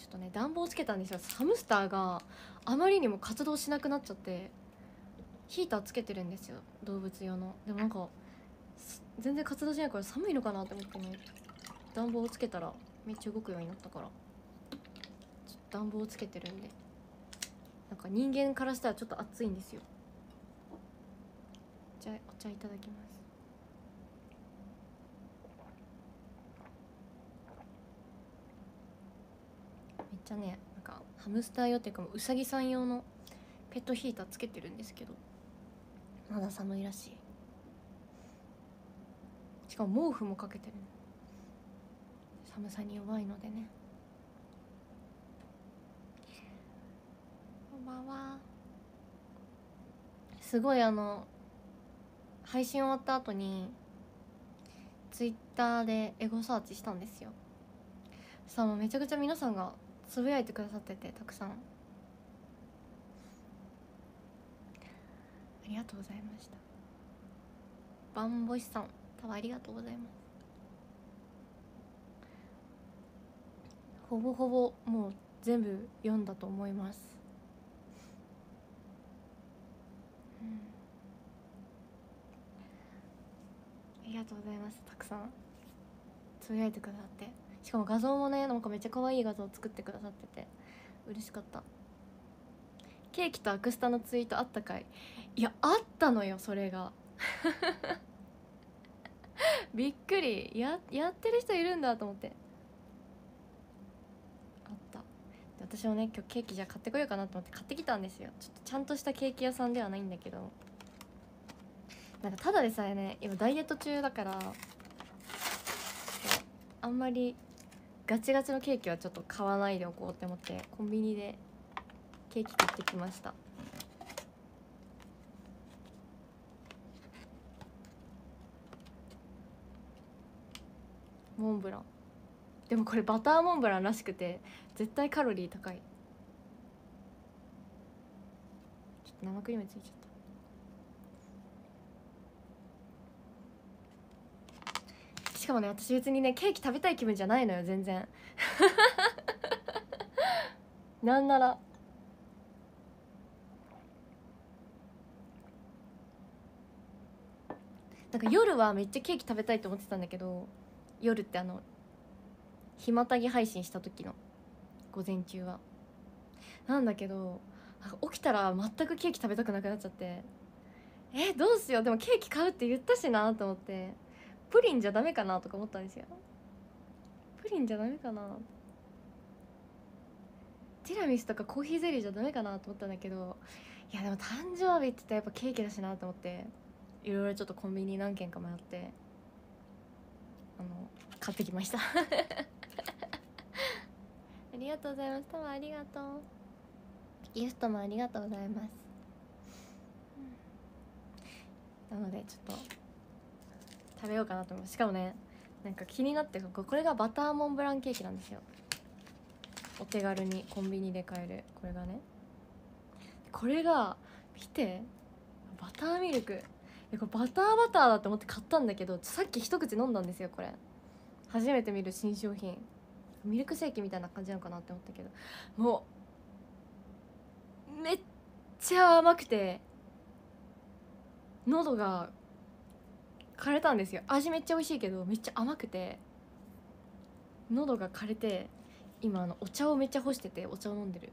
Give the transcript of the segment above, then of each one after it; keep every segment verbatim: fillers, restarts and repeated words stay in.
っとね暖房つけたんですよ。ハムスターがあまりにも活動しなくなっちゃって、ヒーターつけてるんですよ動物用の。でもなんか全然活動しないから寒いのかなって思ってね、暖房をつけたらめっちゃ動くようになったから、ちょっと暖房をつけてるんで、なんか人間からしたらちょっと暑いんですよ。じゃあお茶いただきます。めっちゃね、なんかハムスター用っていうかうさぎさん用のペットヒーターつけてるんですけど、まだ寒いらしい。しかも毛布もかけてる、寒さに弱いのでね。こんばんは。すごいあの配信終わった後にツイッターでエゴサーチしたんですよ。さあもうめちゃくちゃ皆さんがつぶやいてくださってて、たくさんありがとうございました。バンボシさんたわありがとうございます。ほぼほぼもう全部読んだと思います、うん、ありがとうございます。たくさんつぶやいてくださって、しかも画像もねなんかめっちゃ可愛い画像を作ってくださってて嬉しかった。ケーキとアクスタのツイートあったかい？いやあったのよそれがびっくり、ややってる人いるんだと思って。あった。で私もね今日ケーキじゃ買ってこようかなと思って買ってきたんですよ。ちょっとちゃんとしたケーキ屋さんではないんだけど、なんかただでさえね今ダイエット中だから、あんまりガチガチのケーキはちょっと買わないでおこうって思ってコンビニでケーキ買ってきました。モンブラン、でもこれバターモンブランらしくて絶対カロリー高い。ちょっと生クリームついちゃった。しかもね私別にねケーキ食べたい気分じゃないのよ全然なんならなんか夜はめっちゃケーキ食べたいと思ってたんだけど、夜ってあのひまたぎ配信した時の午前中はなんだけど、起きたら全くケーキ食べたくなくなっちゃって、えどうしよう、でもケーキ買うって言ったしなと思って、プリンじゃダメかなとか思ったんですよ。プリンじゃダメかな、ティラミスとかコーヒーゼリーじゃダメかなと思ったんだけど、いやでも誕生日って言ったらやっぱケーキだしなと思って、いろいろちょっとコンビニ何軒か迷ってあの買ってきましたありがとうございます。タワーありがとう。ギフトもありがとうございます、うん、なのでちょっと食べようかなと思います。しかもねなんか気になってこれがバターモンブランケーキなんですよ。お手軽にコンビニで買えるこれがね、これが見てバターミルク、これバターバターだと思って買ったんだけど、さっき一口飲んだんですよ。これ初めて見る新商品、ミルクセーキみたいな感じなのかなって思ったけど、もうめっちゃ甘くて喉が枯れたんですよ。味めっちゃ美味しいけどめっちゃ甘くて喉が枯れて、今あのお茶をめっちゃ干しててお茶を飲んでる。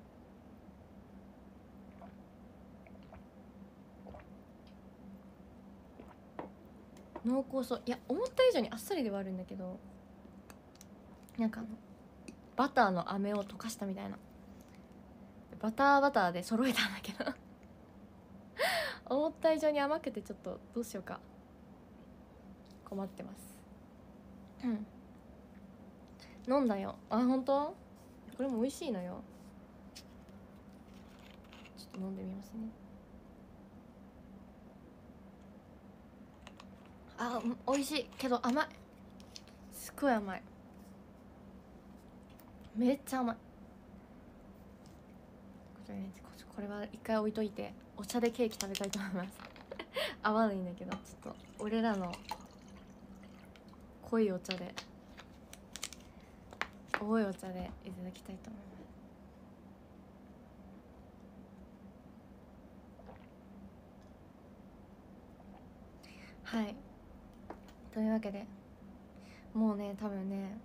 濃厚そう、いや思った以上にあっさりではあるんだけど、なんかあのバターの飴を溶かしたみたいな、バターバターで揃えたんだけど思った以上に甘くてちょっとどうしようか困ってます。うん飲んだよ。あ本当？これも美味しいのよ。ちょっと飲んでみますね。あ美味しいけど甘い、すっごい甘い、めっちゃ甘い。これねこれは一回置いといてお茶でケーキ食べたいと思います合わないんだけど、ちょっと俺らの濃いお茶で多いお茶でいただきたいと思います。はい、というわけでもうね多分ね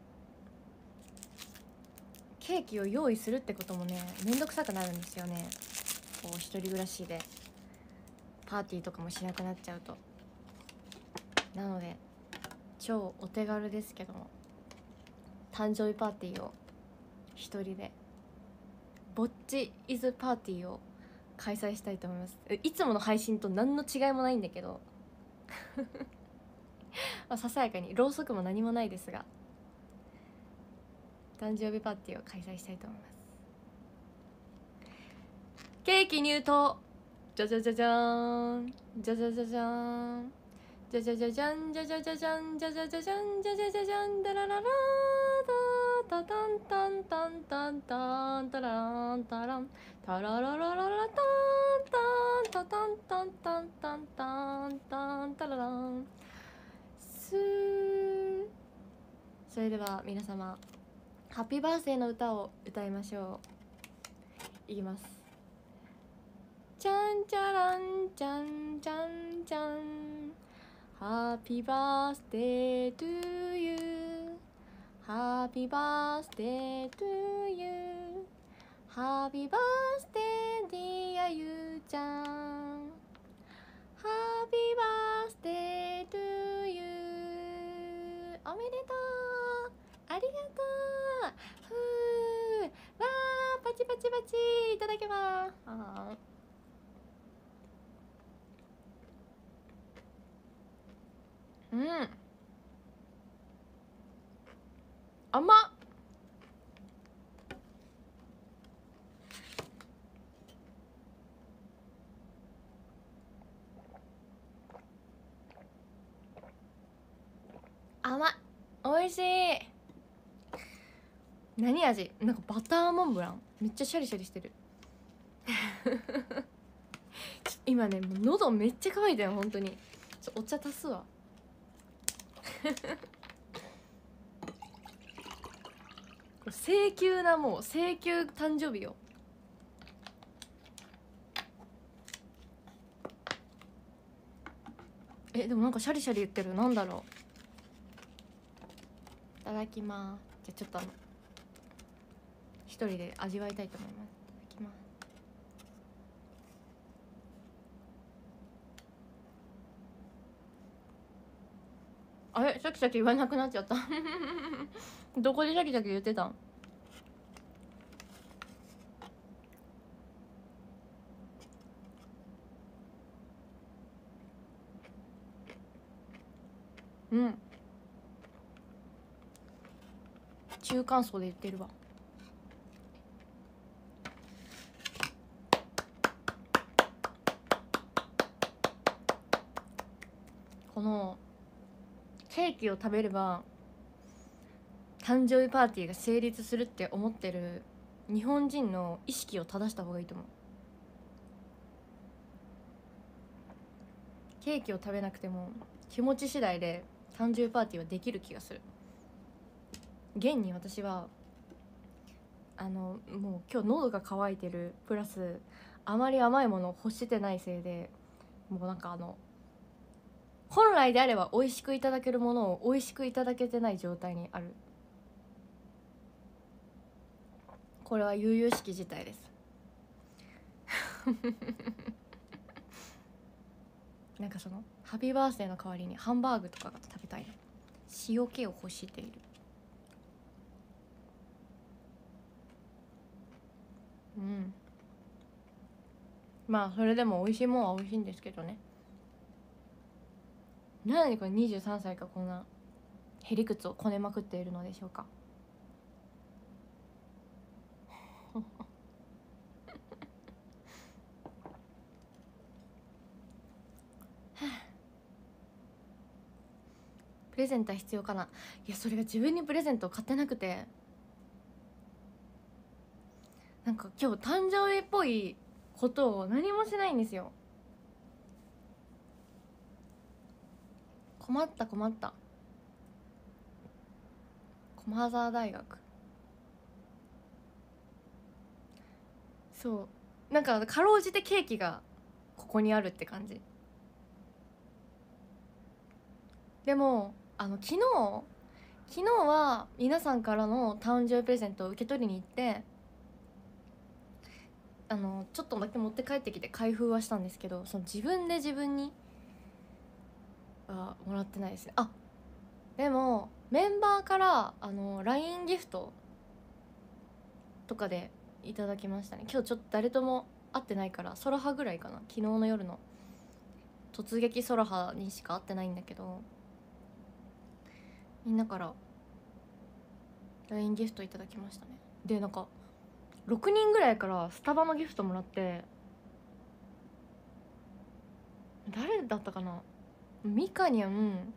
ケーキを用意するってこともねめんどくさくなるんですよね。こう一人暮らしでパーティーとかもしなくなっちゃうと。なので超お手軽ですけども誕生日パーティーを一人でぼっちイズパーティーを開催したいと思います。いつもの配信と何の違いもないんだけどまあささやかにろうそくも何もないですが誕生日パーティーを開催したいと思います。ケーキ入刀じゃじゃじゃじゃーんじゃじゃじゃじゃーんじゃじゃじゃじゃんじゃじゃじゃじゃんじゃじゃじゃじゃんじゃじゃじゃじゃんだらららタタンタンタンタンタンタランタランタラララララタンタンタタンタンタンタンタンタンタラランスー。それでは皆様ハッピーバースデーの歌を歌いましょう。いきます。ちゃんちゃらんちゃんちゃんちゃんHappy birthday to you Happy birthday to you Happy birthday dear ゆうちゃん Happy birthday to you おめでとうありがとうふーわーパチパチパチいただきますあーうん甘っ甘いおいしい。何味？なんかバターモンブランめっちゃシャリシャリしてる今ねもう喉めっちゃ乾いたよ本当に。ちょお茶足すわ請求なもう請求誕生日よ。えでもなんかシャリシャリ言ってるなんだろう。いただきます。じゃあちょっとあの一人で味わいたいと思います。いただきます。あれシャキシャキ言わなくなっちゃったどこでシャキシャキ言ってたん？うん中間層で言ってるわ。このケーキを食べれば誕生日パーティーが成立するって思ってる日本人の意識を正した方がいいと思う。ケーキを食べなくても気持ち次第で誕生日パーティーはできる気がする。現に私はあのもう今日喉が渇いてるプラスあまり甘いものを欲してないせいでもうなんかあの本来であれば美味しくいただけるものを美味しくいただけてない状態にある。これは悠々しき事態ですなんかそのハッピーバースデーの代わりにハンバーグとかが食べたい。塩気を欲している。うんまあそれでも美味しいもんは美味しいんですけどね。なのにこれにじゅうさんさいかこんなへりくつをこねまくっているのでしょうかプレゼントは必要かな。いやそれが自分にプレゼントを買ってなくて、なんか今日誕生日っぽいことを何もしないんですよ。困った困った。駒澤大学そうなんかかろうじてケーキがここにあるって感じ。でもあの昨日昨日は皆さんからの誕生日プレゼントを受け取りに行って、あのちょっとだけ持って帰ってきて開封はしたんですけど、その自分で自分にはもらってないですね。あでもメンバーからあの ライン ギフトとかでいただきましたね。今日ちょっと誰とも会ってないからソラハぐらいかな、昨日の夜の突撃ソラハにしか会ってないんだけど、みんなから ライン ギフトいただきましたね。でなんかろくにんぐらいからスタバのギフトもらって、誰だったかな、ミカニャン、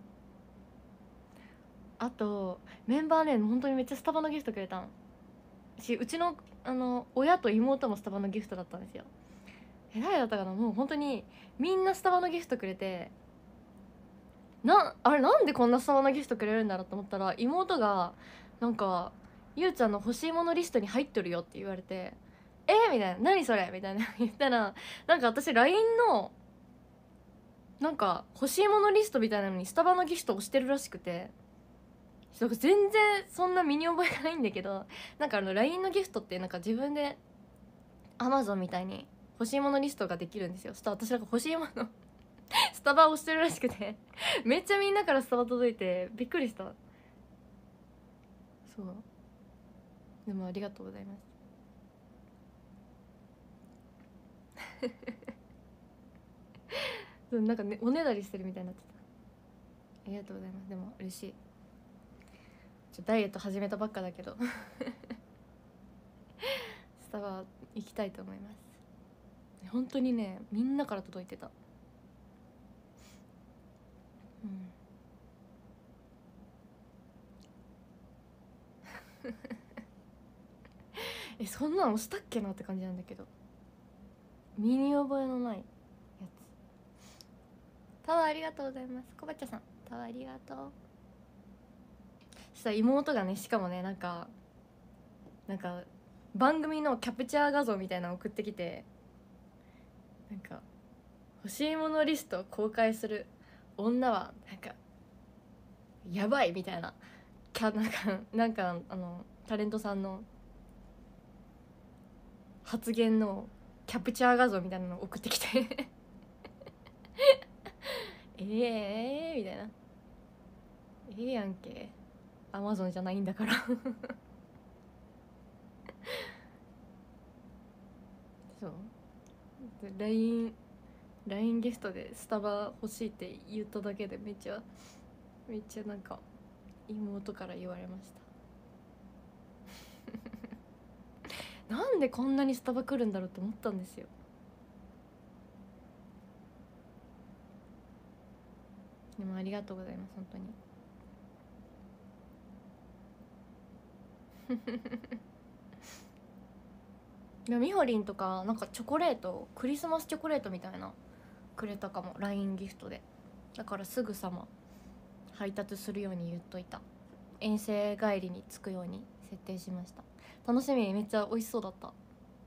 あとメンバーね本当にめっちゃスタバのギフトくれたんし、うちのあの親と妹もスタバのギフトだったんですよ。え誰だったかな、もう本当にみんなスタバのギフトくれて、なあれなんでこんなスタバのギフトくれるんだろうと思ったら、妹がなんかゆうちゃんの欲しいものリストに入っとるよって言われて、えー、みたいな、何それみたいな言ったら、なんか私 ライン のなんか欲しいものリストみたいなのにスタバのギフト押してるらしくて、全然そんな身に覚えがないんだけど、なんかあの ライン のギフトってなんか自分で Amazon みたいに欲しいものリストができるんですよ。そしたら私なんか欲しいものスタバ押してるらしくてめっちゃみんなからスタバ届いてびっくりした。そうでもありがとうございますそうなんか、ね、おねだりしてるみたいになってた。ありがとうございます。でも嬉しい。ちょダイエット始めたばっかだけどスタバ行きたいと思います。本当にねみんなから届いてた。うんえそんなのしたっけなって感じなんだけど、身に覚えのないやつ。タワーありがとうございます。コバチャさんタワーありがとう。そしたら妹がね、しかもねなんかなんか番組のキャプチャー画像みたいなの送ってきて、なんか欲しいものリストを公開する女はなんかやばいみたいなキャなんかなんかあのタレントさんの発言のキャプチャー画像みたいなのを送ってきてええー、みたいな、ええやんけアマゾンじゃないんだからそうで ライン ライン ギフトでスタバ欲しいって言っただけでめっちゃめっちゃなんか妹から言われましたなんでこんなにスタバ来るんだろうと思ったんですよ。でもありがとうございます本当にでもみほりんとかなんかチョコレート、クリスマスチョコレートみたいなくれたかも ライン ギフトで。だからすぐさま配達するように言っといた。遠征帰りに着くように設定しました。楽しみ。めっちゃ美味しそうだった。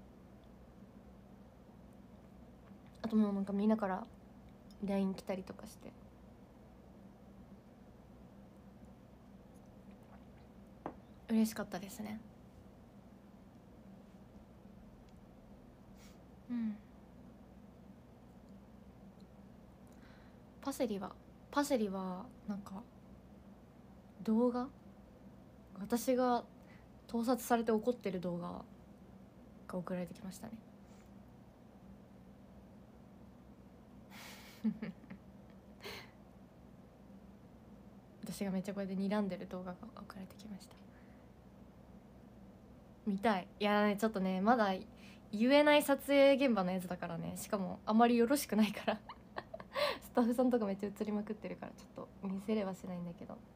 あともうなんかみんなから ライン 来たりとかして嬉しかったですね。うん。パセリはパセリはなんか動画、私が盗撮されて怒ってる動画が送られてきましたね私がめっちゃこれで睨んでる動画が送られてきました。見たい。いやーねちょっとねまだ言えない撮影現場のやつだからね、しかもあまりよろしくないからスタッフさんとかめっちゃ映りまくってるからちょっと見せれはしないんだけど、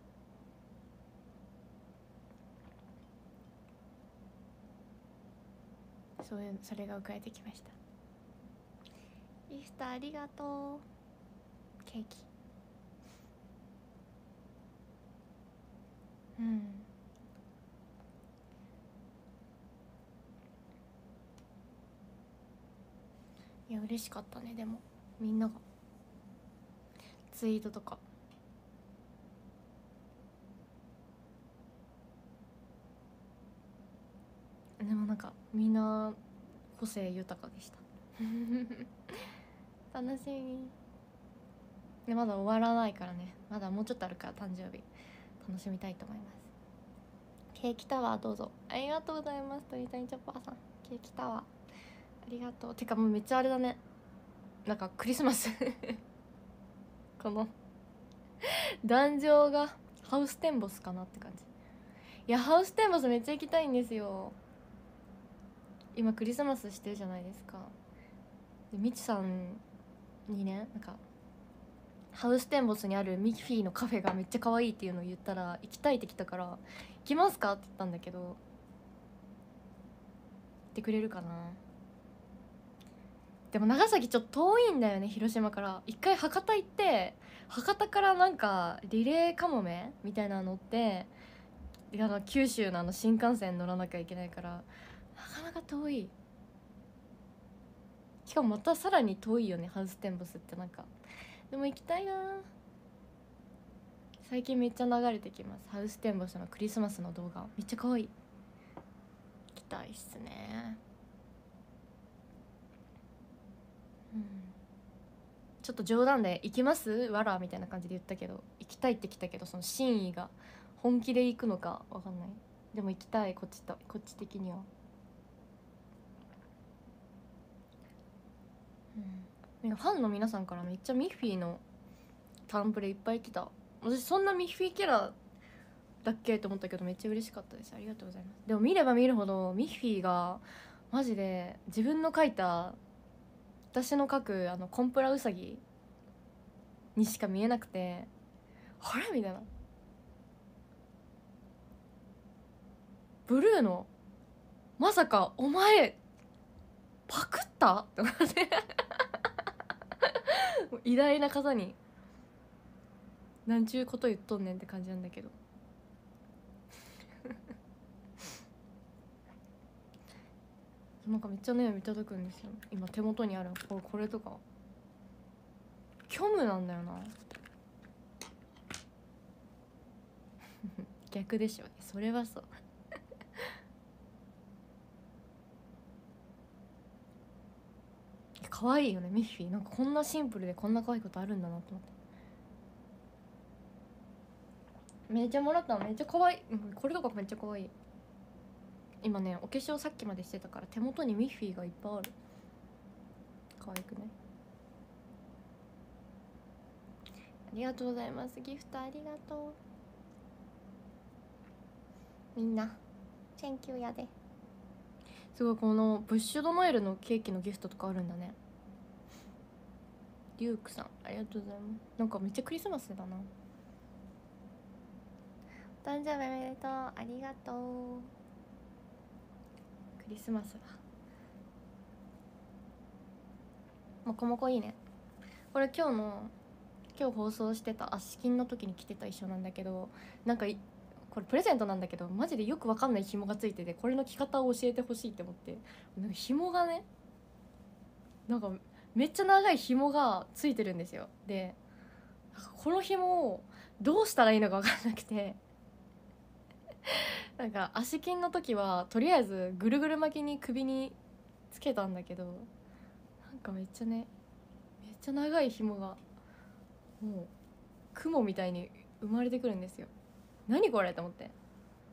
そういうそれが送られてきました。イースターありがとう。ケーキうん嬉しかったね。でもみんながツイートとかでもなんかみんな個性豊かでした楽しみで、まだ終わらないからね、まだもうちょっとあるから誕生日楽しみたいと思います。ケーキタワーどうぞ。ありがとうございます。鳥谷チョッパーさん、ケーキタワーありがとう。てかもうめっちゃあれだね、なんかクリスマスこの壇上がハウステンボスかなって感じ。いやハウステンボスめっちゃ行きたいんですよ。今クリスマスしてるじゃないですか。でみちさんにね、なんかハウステンボスにあるミッフィーのカフェがめっちゃ可愛いっていうのを言ったら、行きたいって来たから行きますかって言ったんだけど、行ってくれるかな。でも長崎ちょっと遠いんだよね、広島から。一回博多行って、博多からなんかリレーかもめみたいなの乗って、あの九州のあの新幹線乗らなきゃいけないから、なかなか遠い。しかもまたさらに遠いよね、ハウステンボスって。なんかでも行きたいな。最近めっちゃ流れてきます、ハウステンボスのクリスマスの動画。めっちゃ可愛い。行きたいっすね。うん、ちょっと冗談で行きますわらみたいな感じで言ったけど、行きたいって来たけど、その真意が本気で行くのか分かんない。でも行きたい、こっちとこっち的には。うん、ファンの皆さんからめっちゃミッフィーのタンプレいっぱい来た。私そんなミッフィーキャラだっけと思ったけど、めっちゃ嬉しかったです。ありがとうございます。でも見れば見るほどミッフィーがマジで自分の描いた、私の描くあのコンプラウサギにしか見えなくて、あれみたいな、ブルーのまさかお前パクったとかって偉大な方になんちゅうこと言っとんねんって感じなんだけどなんかめっちゃねいただくんですよ。今手元にあるこれこれとか虚無なんだよな逆でしょ、それはそう可愛いよねミッフィー。なんかこんなシンプルでこんな可愛いことあるんだなと思って。めっちゃもらったのめっちゃ可愛い、うん、これとかめっちゃ可愛い。今ねお化粧さっきまでしてたから手元にミッフィーがいっぱいある。可愛くない？ありがとうございます。ギフトありがとう。みんなチェンキューやで。すごい、このブッシュドノエルのケーキのギフトとかあるんだね。リュウクさんありがとうございます。なんかめっちゃクリスマスだな。お誕生日おめでとう。ありがとう。クリスマスだ。もこもこいいね。これ今日の今日放送してたアシキンの時に着てた衣装なんだけど、なんかこれプレゼントなんだけどマジでよくわかんない紐がついてて、これの着方を教えてほしいって思って、なんか紐がね、なんかめっちゃ長い紐がついてるんですよ。でなんかこの紐をどうしたらいいのか分かんなくてなんか足金の時はとりあえずぐるぐる巻きに首につけたんだけど、なんかめっちゃねめっちゃ長い紐がもう雲みたいに生まれてくるんですよ。何これと思って、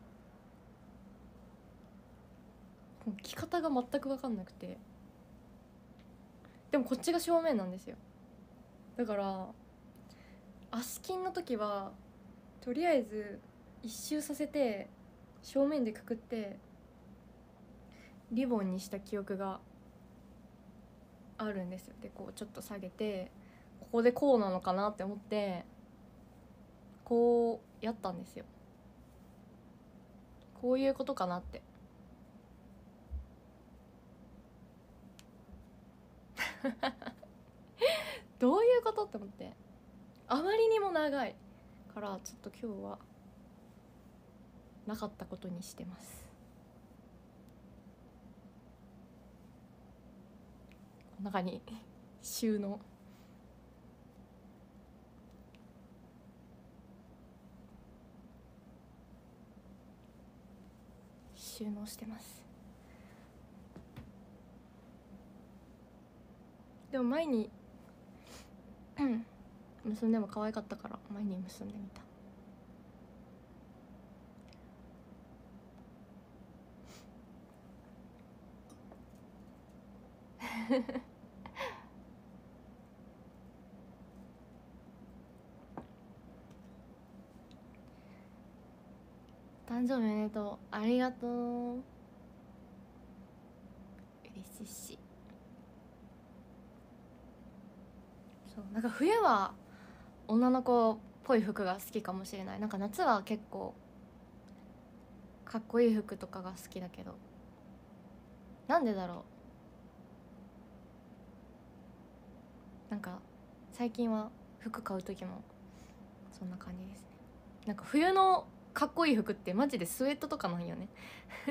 着方が全く分かんなくて、でもこっちが正面なんですよ。だから足金の時はとりあえず一周させて正面でくくってリボンにした記憶があるんですよ。でこうちょっと下げてここでこうなのかなって思ってこうやったんですよ。こういうことかなってどういうことって思って、あまりにも長いからちょっと今日はなかったことにしてます。 中に収納収納してます。でも前に結んでも可愛かったから前に結んでみた。誕生日おめでとう。ありがとう。嬉しいし。そうなんか冬は女の子っぽい服が好きかもしれない。なんか夏は結構かっこいい服とかが好きだけど、なんでだろう。なんか最近は服買う時もそんな感じですね。なんか冬のかっこいい服ってマジでスウェットとかなんよね。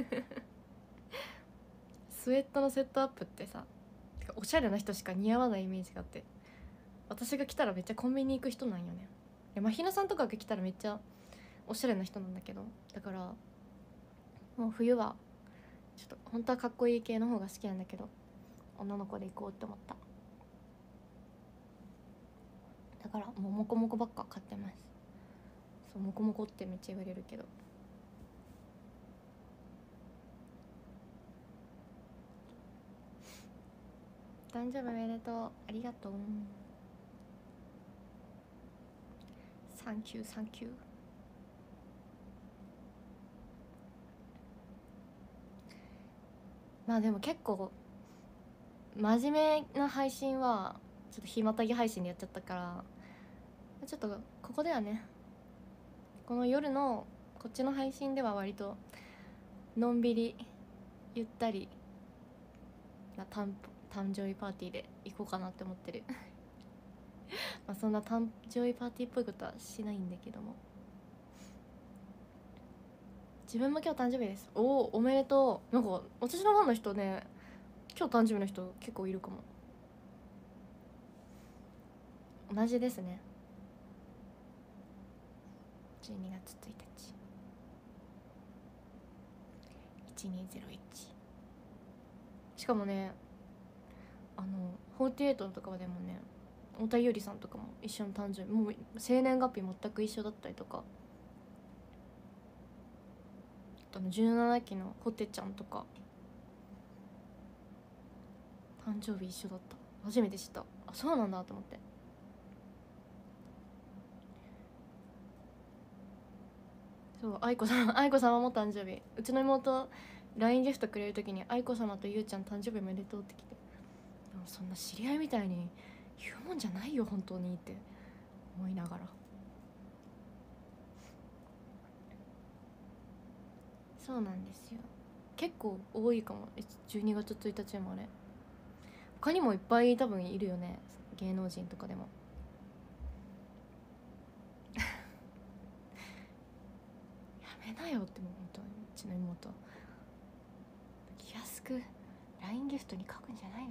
スウェットのセットアップってさ、てかおしゃれな人しか似合わないイメージがあって、私が来たらめっちゃコンビニ行く人なんよね。いやまひなさんとかが来たらめっちゃおしゃれな人なんだけど、だからもう冬はちょっと本当はかっこいい系の方が好きなんだけど、女の子で行こうって思った。だからもうモコモコばっか買ってます。そうモコモコってめっちゃ言われるけど、誕生日おめでとう。ありがとう。サンキューサンキュー。まあでも結構真面目な配信はちょっと日またぎ配信でやっちゃったから、ちょっとここではね、この夜のこっちの配信では割とのんびりゆったりな誕誕生日パーティーで行こうかなって思ってる。まあそんな誕生日パーティーっぽいことはしないんだけども、自分も今日誕生日です。おお、おめでとう。なんか私のファンの人ね、今日誕生日の人結構いるかも。同じですね。じゅうにがつついたち、いちにーぜろいち。しかもね、あのフォーティエイトとかでもね、太田優里さんとかも一緒の誕生日、もう生年月日全く一緒だったりとか、あのじゅうななきのホテちゃんとか誕生日一緒だった。初めて知った。あ、そうなんだと思って。そう、愛子様愛子様も誕生日。うちの妹 ライン ギフトくれる時に愛子様とゆうちゃん誕生日おめでとうって来て、でもそんな知り合いみたいに言うもんじゃないよ本当にって思いながら。そうなんですよ。結構多いかも。じゅうにがつついたち生まれ。他にもいっぱい多分いるよね、芸能人とかでも。やめなよってもう本当にうちの妹気安く ライン ギフトに書くんじゃないの。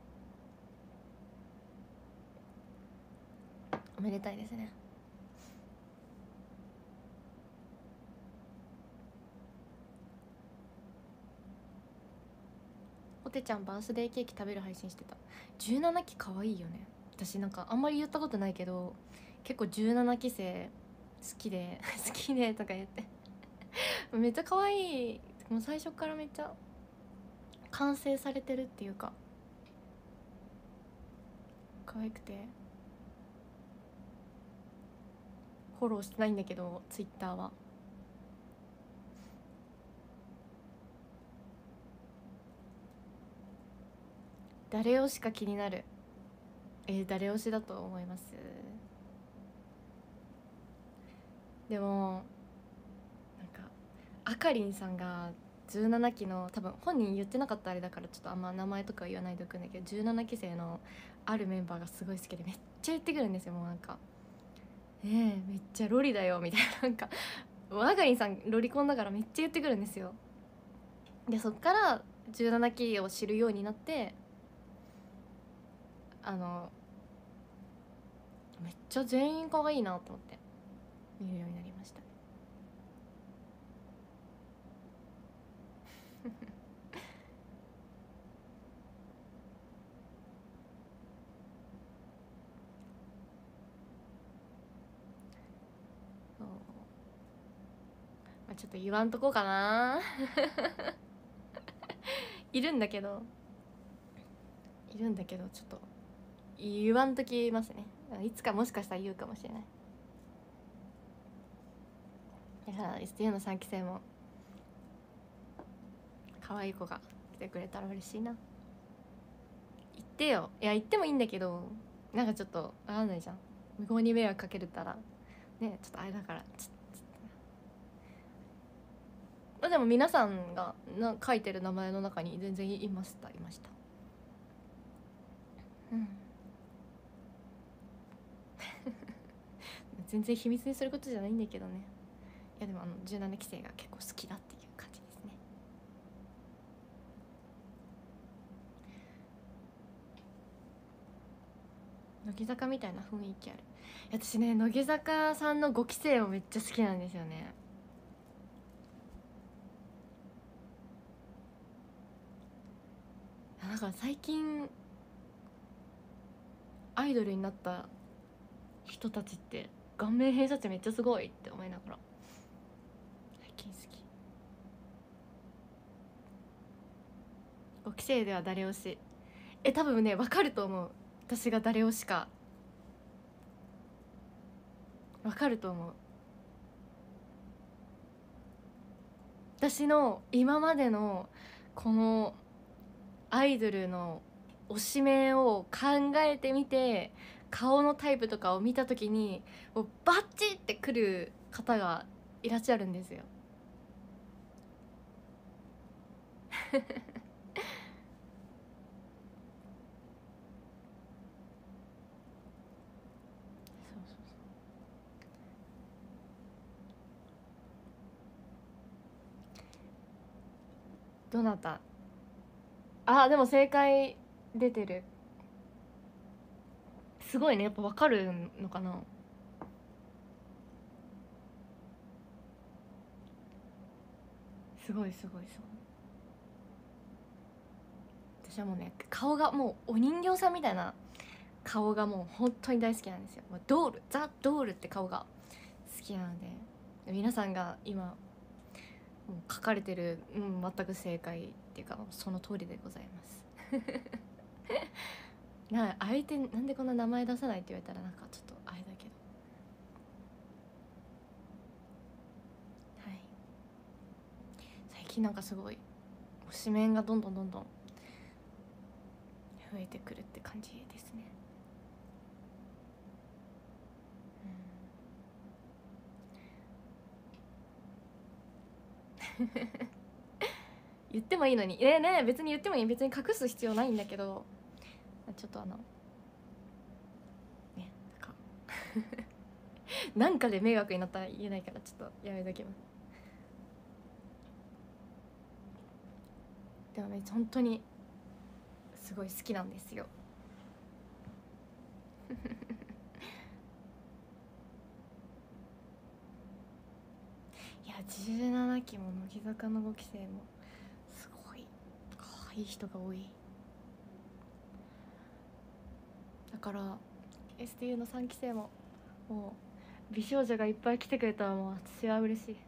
おめでたいですね。おてちゃんバースデーケーキ食べる配信してた。じゅうななき可愛いよね。私なんかあんまり言ったことないけど結構じゅうななき生好きで好きでとか言ってめっちゃ可愛い。もう最初からめっちゃ完成されてるっていうか可愛くて、フォローしてないんだけどツイッターは。誰推しか気になる。えー、誰推しだと思います？でもなんかあかりんさんがじゅうななきの、多分本人言ってなかったあれだからちょっとあんま名前とか言わないでおくんだけど、じゅうななき生のあるメンバーがすごい好きでめっちゃ言ってくるんですよ。もうなんか「えー、めっちゃロリだよ」みたいな、なんかあかりんさんロリコンだからめっちゃ言ってくるんですよ。でそっからじゅうななきを知るようになって、 あのめっちゃ全員可愛いなと思って見るようになりましたね。そう、まあ、ちょっと言わんとこうかないるんだけどいるんだけどちょっと言わんときますね。いつかもしかしたら言うかもしれない。だから エスティーユー のさんき生も可愛い子が来てくれたら嬉しいな。言ってよ。いや言ってもいいんだけど、なんかちょっと分かんないじゃん、向こうに迷惑かけるたらね、ちょっとあれだからちょっと。でも皆さんがな書いてる名前の中に全然いましたいました。うん全然秘密にすることじゃないんだけどね。いやでもあのじゅうなな期生が結構好きだっていう感じですね。乃木坂みたいな雰囲気ある。私ね乃木坂さんのご期生もめっちゃ好きなんですよね。だから最近アイドルになった人たちって顔面偏差値めっちゃすごいって思いながら最近好き。ご期生では誰推し？え多分ね分かると思う。私が誰推しか分かると思う。私の今までのこのアイドルの推しメンを考えてみて顔のタイプとかを見た時にもうバッチってくる方がいらっしゃるんですよ。そうそうそう。どなた？あでも正解出てる。すごいね、やっぱ分かるのかな。すごいすごいすごい。私はもうね顔がもうお人形さんみたいな顔がもう本当に大好きなんですよ。ドールザ・ドールって顔が好きなので、皆さんが今もう書かれてる、うん、全く正解っていうかその通りでございますな相手なんでこんな名前出さないって言われたらなんかちょっとあれだけど、はい、最近なんかすごい推しメンがどんどんどんどん増えてくるって感じですね。言ってもいいのにねえねえ別に言ってもいい、別に隠す必要ないんだけど、ちょっとあのねなんかなんかで迷惑になったら言えないからちょっとやめときます。でもね本当にすごい好きなんですよいやじゅうななきも乃木坂のご期生もすごい可愛い人が多い。だから エスティーユー のさんき生ももう美少女がいっぱい来てくれたらもう私は嬉しい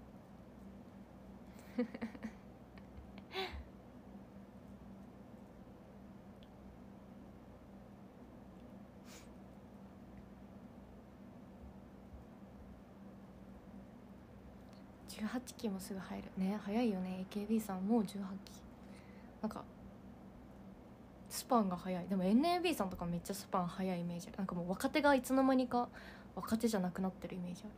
じゅうはちきもすぐ入るね。早いよね。 エーケービー さんもうじゅうはちき、なんかスパンが早い。でも エヌエービー さんとかめっちゃスパン早いイメージある。なんかもう若手がいつの間にか若手じゃなくなってるイメージある。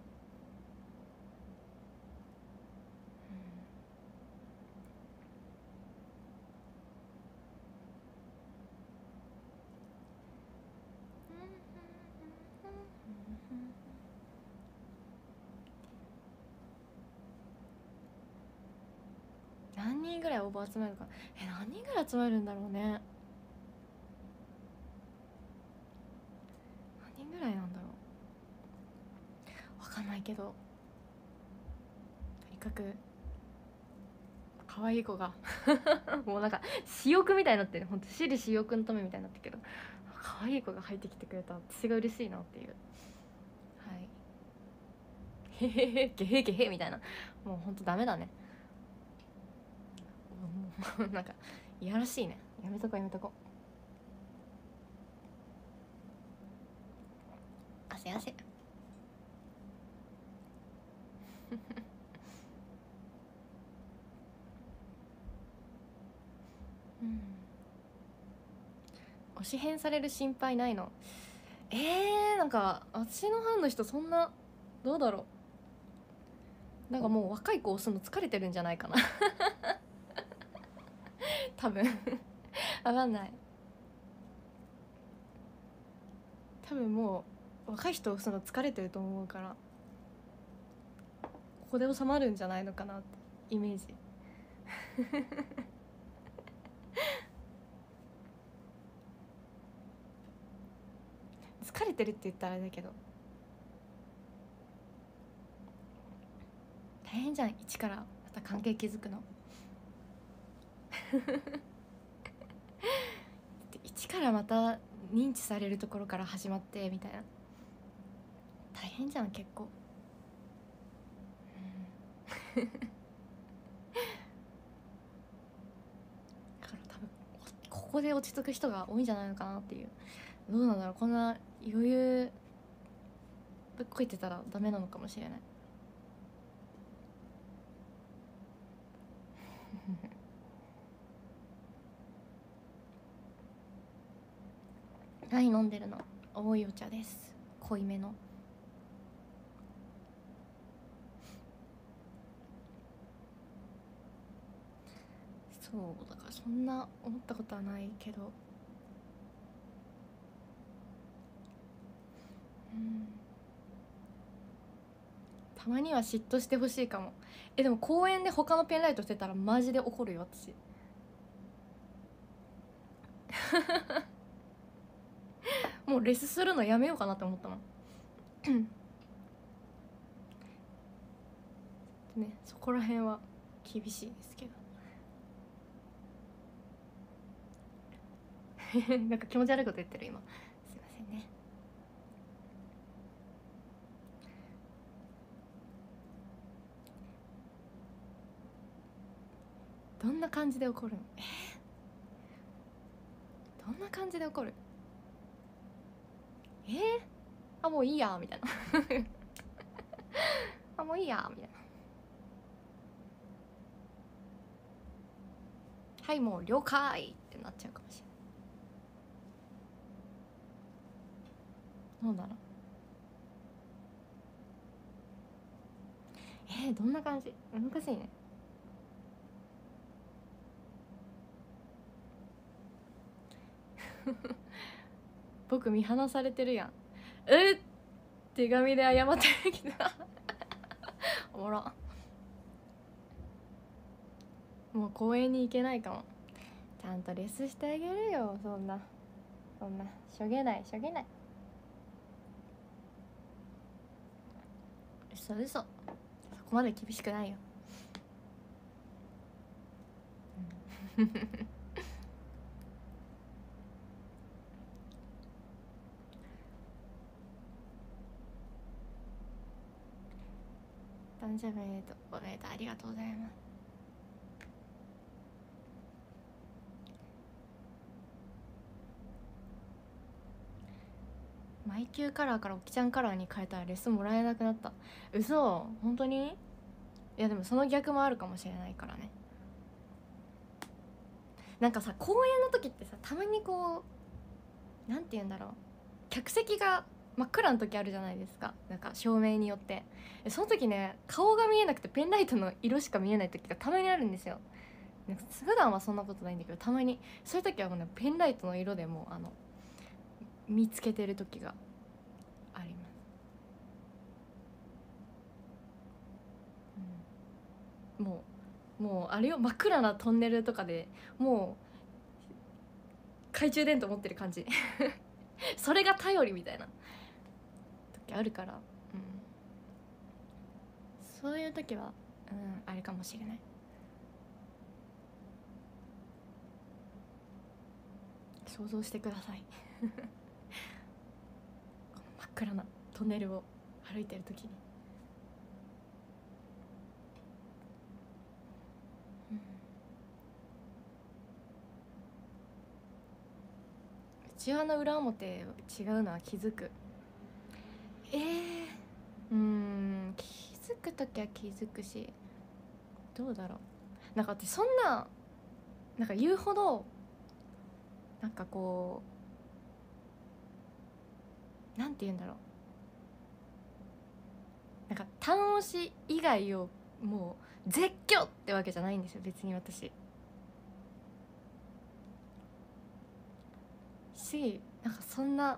何人ぐらい応募集まるか。え何人ぐらい集まるんだろうね。 けどとにかく可愛い子がもうなんか私欲みたいになってる、ほんと私利私欲のためみたいになってるけど、可愛い子が入ってきてくれた私が嬉しいなっていう。はいへへへゲヘゲヘみたいな、もうほんとダメだね。もうなんかいやらしいね。やめとこうやめとこう。汗汗うん、推し変される心配ないの？えー、なんか私のファンの人そんな、どうだろう、なんかもう若い子押すの疲れてるんじゃないかな多分わかんない、多分もう若い人押すの疲れてると思うから、ここで収まるんじゃないのかなってイメージ疲れてるって言ったらあれだけど、大変じゃん、一からまた関係築くの一からまた認知されるところから始まってみたいな、大変じゃん結構、うん、だから多分ここで落ち着く人が多いんじゃないのかなっていう。どうなんだろう、こんな余裕ぶっこいてたらダメなのかもしれない何飲んでるの？青いお茶です、濃いめの。そうだからそんな思ったことはないけど、うん、たまには嫉妬してほしいかも。えでも公園で他のペンライトしてたらマジで怒るよ私もうレスするのやめようかなって思ったもんね、そこら辺は厳しいですけどなんか気持ち悪いこと言ってる今、すいませんね。どんな感じで怒るの？えー、どんな感じで怒る？えー、あもういいやみたいなあもういいやみたいな、はいもう了解ってなっちゃうかもしれない。どうだろう、えー、どんな感じ、難しいね僕見放されてるやん、えっ手紙で謝ってきたおもろ、もう公園に行けないかも。ちゃんとレスしてあげるよ、そんなそんなしょげないしょげない、嘘嘘、そこまで厳しくないよ誕生日おめでとう、おめでとう、ありがとうございます。マイキューカラーからおきちゃんカラーに変えたらレスもらえなくなった。嘘、本当に？いやでもその逆もあるかもしれないからね。なんかさ公演の時ってさたまにこうなんて言うんだろう、客席が真っ暗の時あるじゃないですか、なんか照明によって。その時ね顔が見えなくてペンライトの色しか見えない時がたまにあるんですよ。なんか普段はそんなことないんだけど、たまにそういう時はもうねペンライトの色でもうあの見つけてる時があります、うん、もうもうあれよ、真っ暗なトンネルとかでもう懐中電灯持ってる感じそれが頼りみたいな時あるから、うん、 そういう時はうんあれかもしれない。想像してくださいこの真っ暗なトンネルを歩いてる時に、うん、内輪の裏表違うのは気づく。えー、うーん気づく時は気づくし、どうだろう、なんか私そんななんか言うほどなんかこうなんて言うんだろう、なんか単押し以外をもう絶叫ってわけじゃないんですよ別に私し、なんかそんな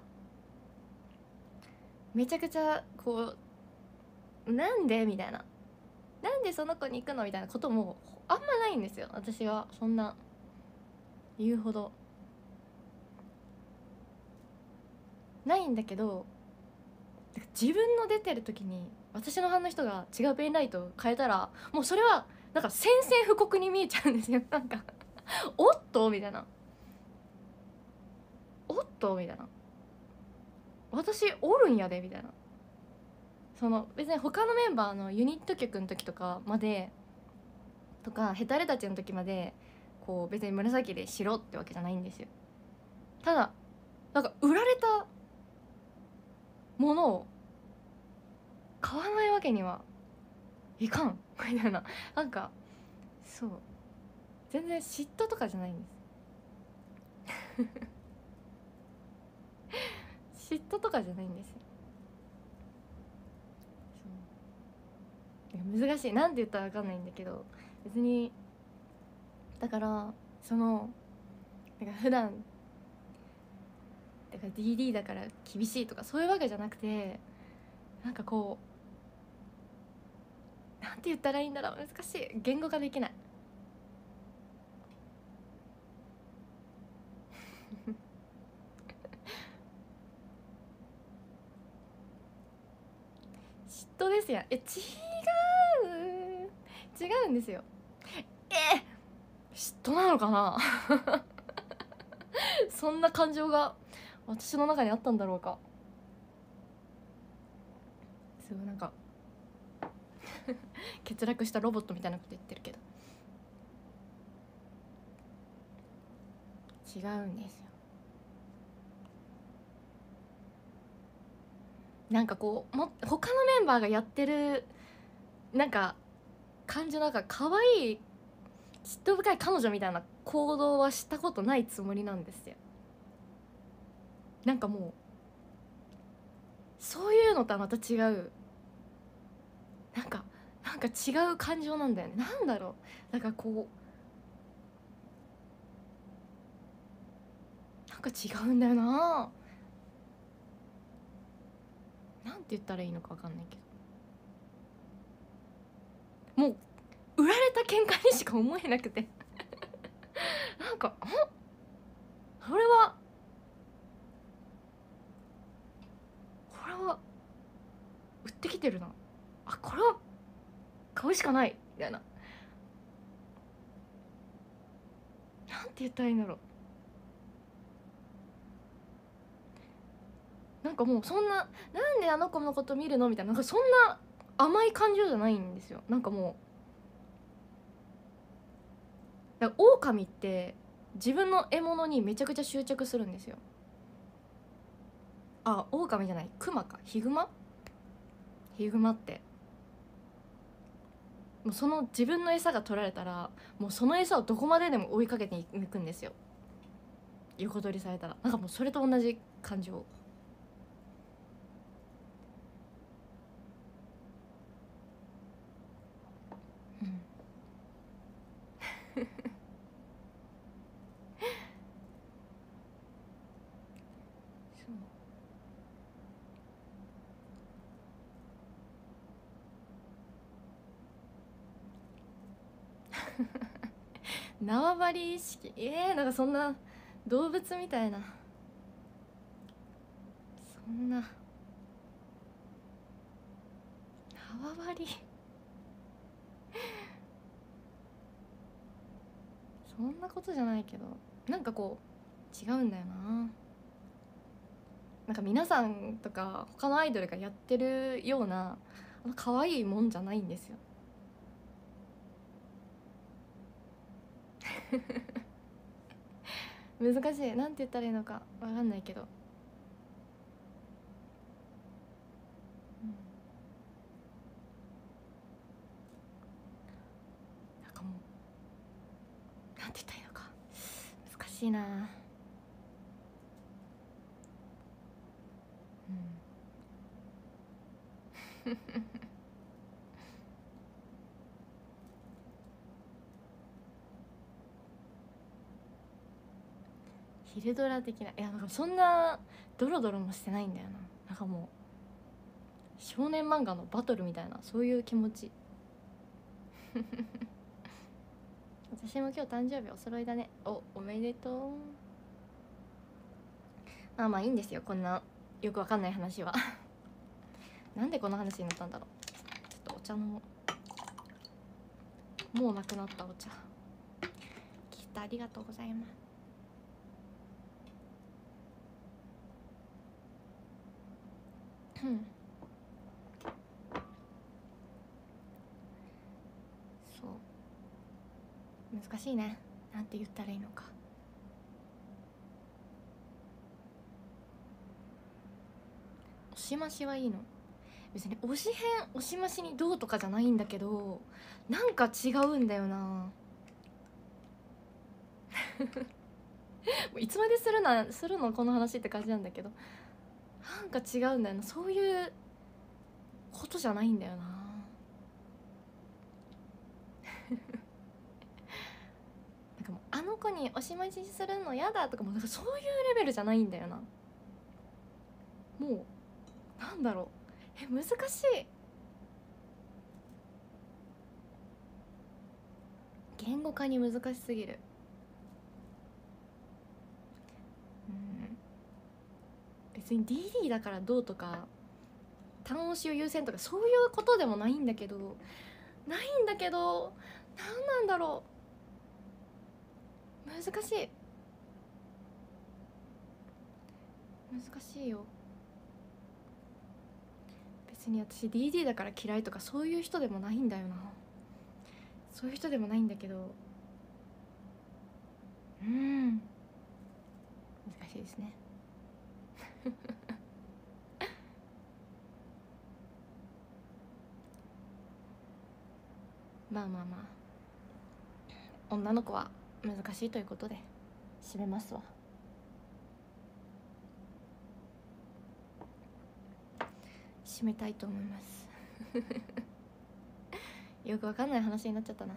めちゃくちゃこうなんでみたいな、なんでその子に行くのみたいなこともあんまないんですよ私は。そんな言うほどないんだけど、自分の出てる時に私の班の人が違うペンライトを変えたらもうそれはなんか宣戦布告に見えちゃうんですよなんかおっとみたいな、おっとみたいな、私おるんやでみたいな。その別に他のメンバーのユニット曲の時とかまでとかヘタレたちの時までこう別に紫で白ってわけじゃないんですよ。ただなんか売られたものを買わないわけにはいかんみたいな、なんかそう全然嫉妬とかじゃないんです嫉妬とかじゃないんですよ。そう難しい、なんて言ったら分かんないんだけど、別にだからそのなんか普段だから ディーディー だから厳しいとかそういうわけじゃなくて、なんかこうなんて言ったらいいんだろう、難しい、言語化できない嫉妬ですやん。え違う違うんですよ。え嫉妬なのかなそんな感情が私の中にあったんだろうか。すごいなんか欠落したロボットみたいなこと言ってるけど違うんですよ。なんかこうも他のメンバーがやってるなんか感じのなんか可愛い嫉妬深い彼女みたいな行動はしたことないつもりなんですよ。なんかもうそういうのとはまた違うなんかなんか違う感情なんだよね。なんだろう、なんかこうなんか違うんだよな、なんて言ったらいいのか分かんないけど、もう売られた喧嘩にしか思えなくてなんかんそれはこれは売ってきてるな、あこれは買うしかないみたいな、なんて言ったらいいんだろう、なんかもうそんななんであの子のこと見るのみたいな、なんかそんな甘い感情じゃないんですよ。なんかもうだから狼って自分の獲物にめちゃくちゃ執着するんですよ。あ狼じゃないクマかヒグマヒグマってもうその自分の餌が取られたらもうその餌をどこまででも追いかけていくんですよ。横取りされたらなんかもうそれと同じ感情。うんそう縄張り意識えー、なんかそんな動物みたいなそんな縄張りそんなことじゃないけど、なんかこう違うんだよな。なんか皆さんとか他のアイドルがやってるようなあの可愛いもんじゃないんですよ。難しい、なんて言ったらいいのかわかんないけど、うん、なんかもうなんて言ったらいいのか難しいな。うん。昼ドラ的な、いやなんかそんなドロドロもしてないんだよな。なんかもう少年漫画のバトルみたいな、そういう気持ち。私も今日誕生日お揃いだね。お、おめでとう。まあまあいいんですよ、こんなよくわかんない話は。なんでこの話になったんだろう。ちょっとお茶の、もうなくなったお茶きっとありがとうございます。うんそう難しいね、なんて言ったらいいのか。押し増しはいいの、別に推し編押し増しにどうとかじゃないんだけど、なんか違うんだよな。もういつまでするなするのこの話って感じなんだけど、なんか違うんだよな、そういうことじゃないんだよな。なんかもうあの子に押し増しするのやだとかもなんかそういうレベルじゃないんだよな。もうなんだろう、え難しい、言語化に難しすぎる。うん別に ディーディー だからどうとか単押しを優先とかそういうことでもないんだけど、ないんだけど何なんだろう、難しい難しいよ。別に私 ディーディー だから嫌いとかそういう人でもないんだよな。そういう人でもないんだけど、うん難しいですね。まあまあまあ女の子は難しいということで締めますわ。締めたいと思います。よくわかんない話になっちゃったな。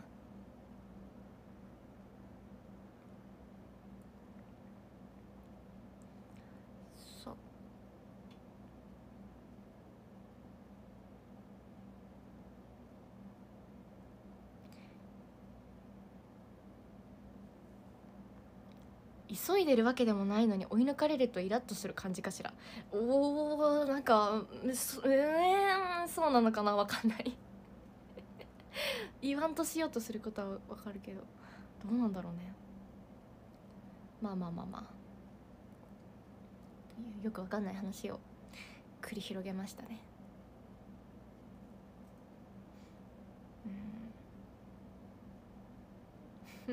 そう急いでるわけでもないのに追い抜かれるとイラッとする感じかしら。おーなんかそえー、そうなのかな、わかんない言わんとしようとすることはわかるけど、どうなんだろうね。まあまあまあまあというよくわかんない話を繰り広げましたね。うん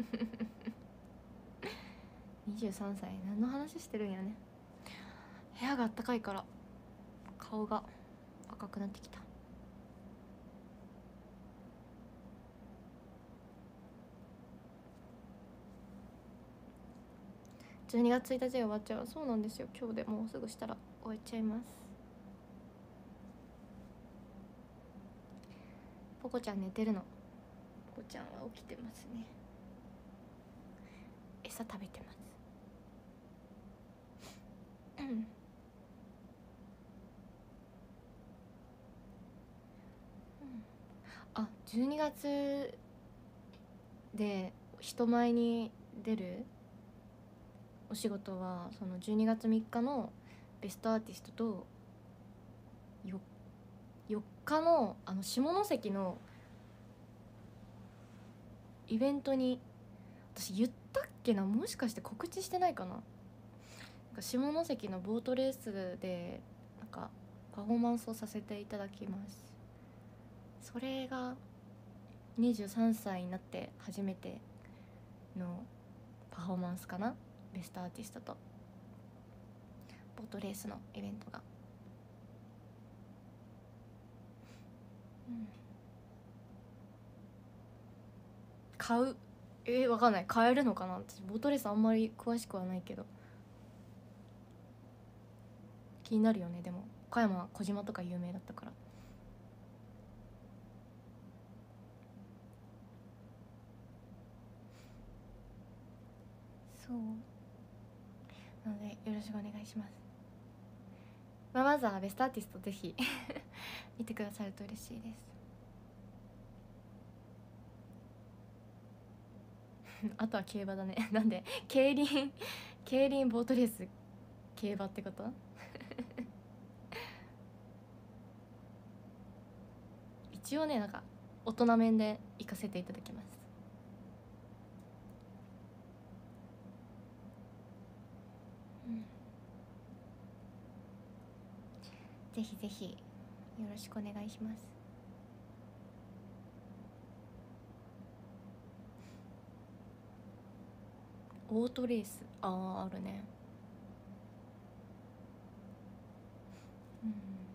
にじゅうさんさい何の話してるんやね。部屋があったかいから顔が赤くなってきた。じゅうにがつついたちで終わっちゃう。そうなんですよ、今日でもうすぐしたら終わっちゃいます。ポコちゃん寝てるの。ポコちゃんは起きてますね。餌食べてます。うんあじゅうにがつで人前に出るお仕事はそのじゅうにがつみっかのベストアーティストと よ, よっかのあの下関のイベントに私言ったっけな、もしかして告知してないかな。なんか下関のボートレースでなんかパフォーマンスをさせていただきます。それがにじゅうさんさいになって初めてのパフォーマンスかな。ベストアーティストとボートレースのイベントが、うん、買うえー、わかんない、買えるのかな。私ボートレースあんまり詳しくはないけど気になるよね。でも岡山は小島とか有名だったから。そうなのでよろしくお願いします。まあ、まずはベストアーティストぜひ見てくださると嬉しいですあとは競馬だねなんで競輪競輪ボートレース競馬ってこと一応ね、なんか大人面で行かせていただきます。うん、ぜひぜひよろしくお願いします。オートレース、あああるね。うん、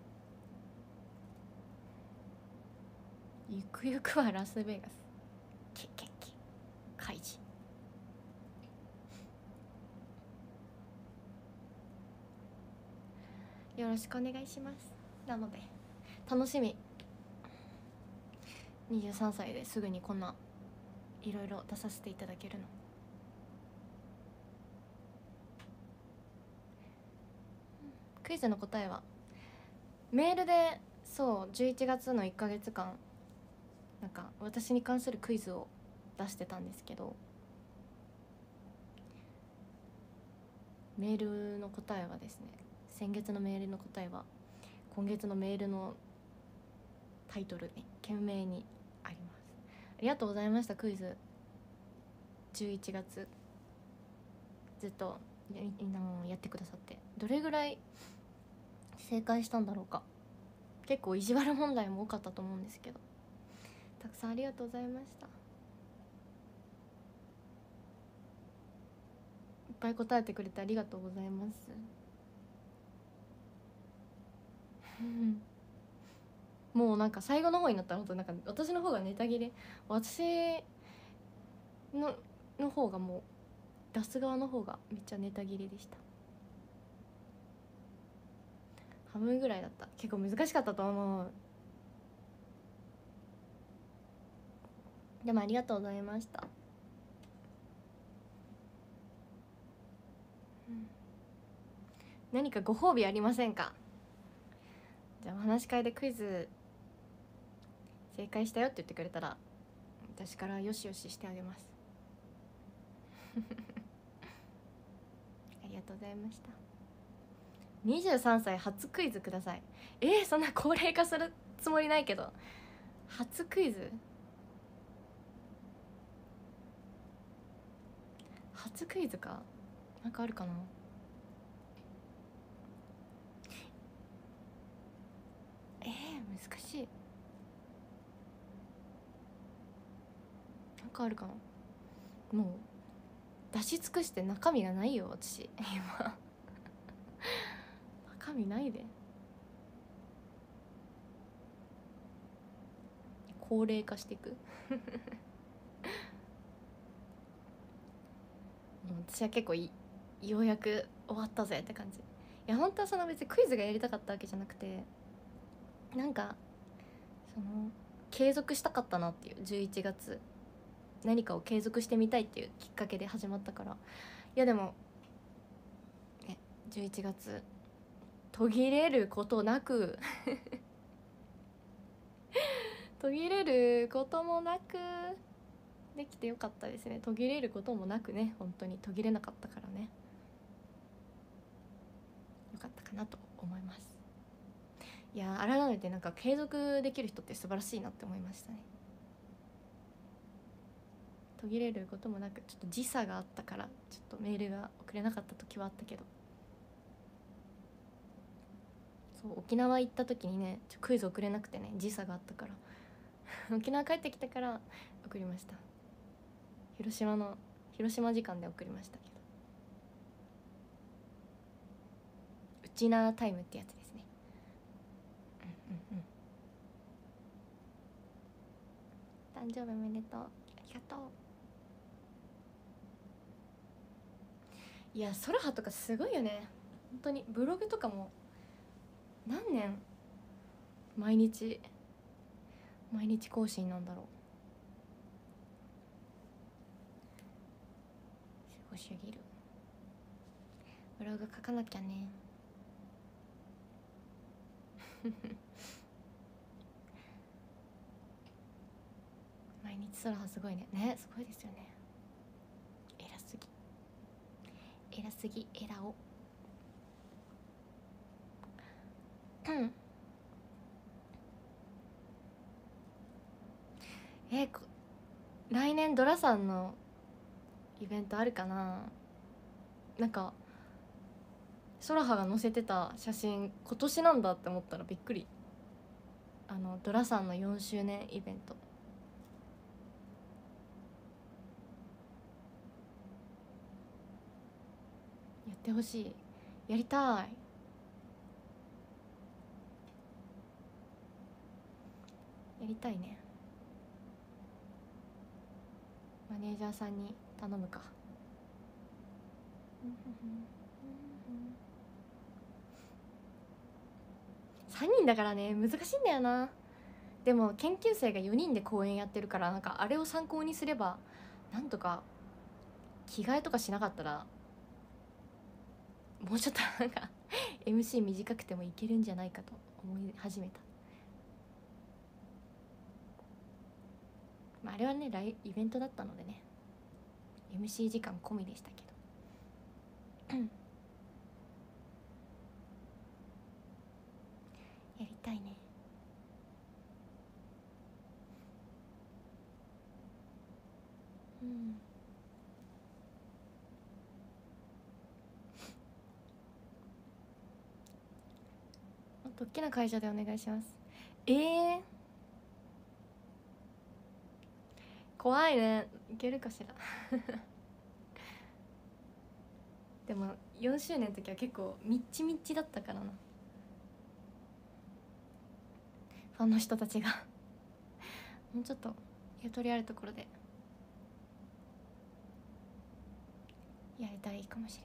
ゆくゆくはラスベガス、ケケケ開示。よろしくお願いします。なので楽しみ。にじゅうさんさいですぐにこんないろいろ出させていただけるの。クイズの答えはメールで、そうじゅういちがつのいっかげつかんなんか私に関するクイズを出してたんですけど、メールの答えはですね、先月のメールの答えは今月のメールのタイトルに懸命にあります。ありがとうございました。クイズじゅういちがつずっと や, やってくださって、どれぐらい正解したんだろうか。結構意地悪問題も多かったと思うんですけど、たくさんありがとうございました。いっぱい答えてくれてありがとうございますもうなんか最後の方になったら本当なんか私の方がネタ切れ、私のの方がもう出す側の方がめっちゃネタ切れでした。半分ぐらいだった。結構難しかったと思う。でもありがとうございました、うん、何かご褒美ありませんか。じゃあお話し会でクイズ正解したよって言ってくれたら私からよしよししてあげますありがとうございました。にじゅうさんさい初クイズください。えー、そんな高齢化するつもりないけど初クイズ初クイズかなんかあるかな。えー、難しい。なんかあるかな。もう出し尽くして中身がないよ私今中身ないで。高齢化していくもう私は結構いようやく終わったぜって感じ。いや本当はその別にクイズがやりたかったわけじゃなくて、なんかその継続したかったなっていう、じゅういちがつ何かを継続してみたいっていうきっかけで始まったから。いやでもえじゅういちがつ途切れることなく途切れることもなくできてよかったですね。途切れることもなくね、本当に途切れなかったからね、よかったかなと思います。いや改めてなんか継続できる人って素晴らしいなって思いましたね。 途切れることもなく、ちょっと時差があったからちょっとメールが送れなかった時はあったけど、そう沖縄行った時にねちょクイズ送れなくてね、時差があったから沖縄帰ってきたから送りました。広島の広島時間で送りましたけど、ウチナータイムってやつですね。うんうんうん。誕生日おめでとう、ありがとう。いや空葉とかすごいよね本当に。ブログとかも何年毎日毎日更新なんだろう。すごすぎる。ブログ書かなきゃね毎日空葉すごいね。ね、すごいですよね。偉すぎ偉すぎ偉おうんえこ来年ドラさんのイベントあるかな。なんか空葉が載せてた写真今年なんだって思ったらびっくり。あのドラさんのよんしゅうねんイベントやってほしい。やりたいやりたいね。マネージャーさんに頼むかさんにんだからね難しいんだよな。でも研究生がよにんで公演やってるから、なんかあれを参考にすればなんとか着替えとかしなかったらもうちょっとなんかエムシー 短くてもいけるんじゃないかと思い始めた。まあ、あれはねライイベントだったのでね エムシー 時間込みでしたけどやりたいね。うんもっと大きな会場でお願いします。えー、怖いね。いけるかしらでもよんしゅうねんの時は結構みっちみっちだったからな、ファンの人たちがもうちょっとゆとりあるところでやれたらいいかもしれない。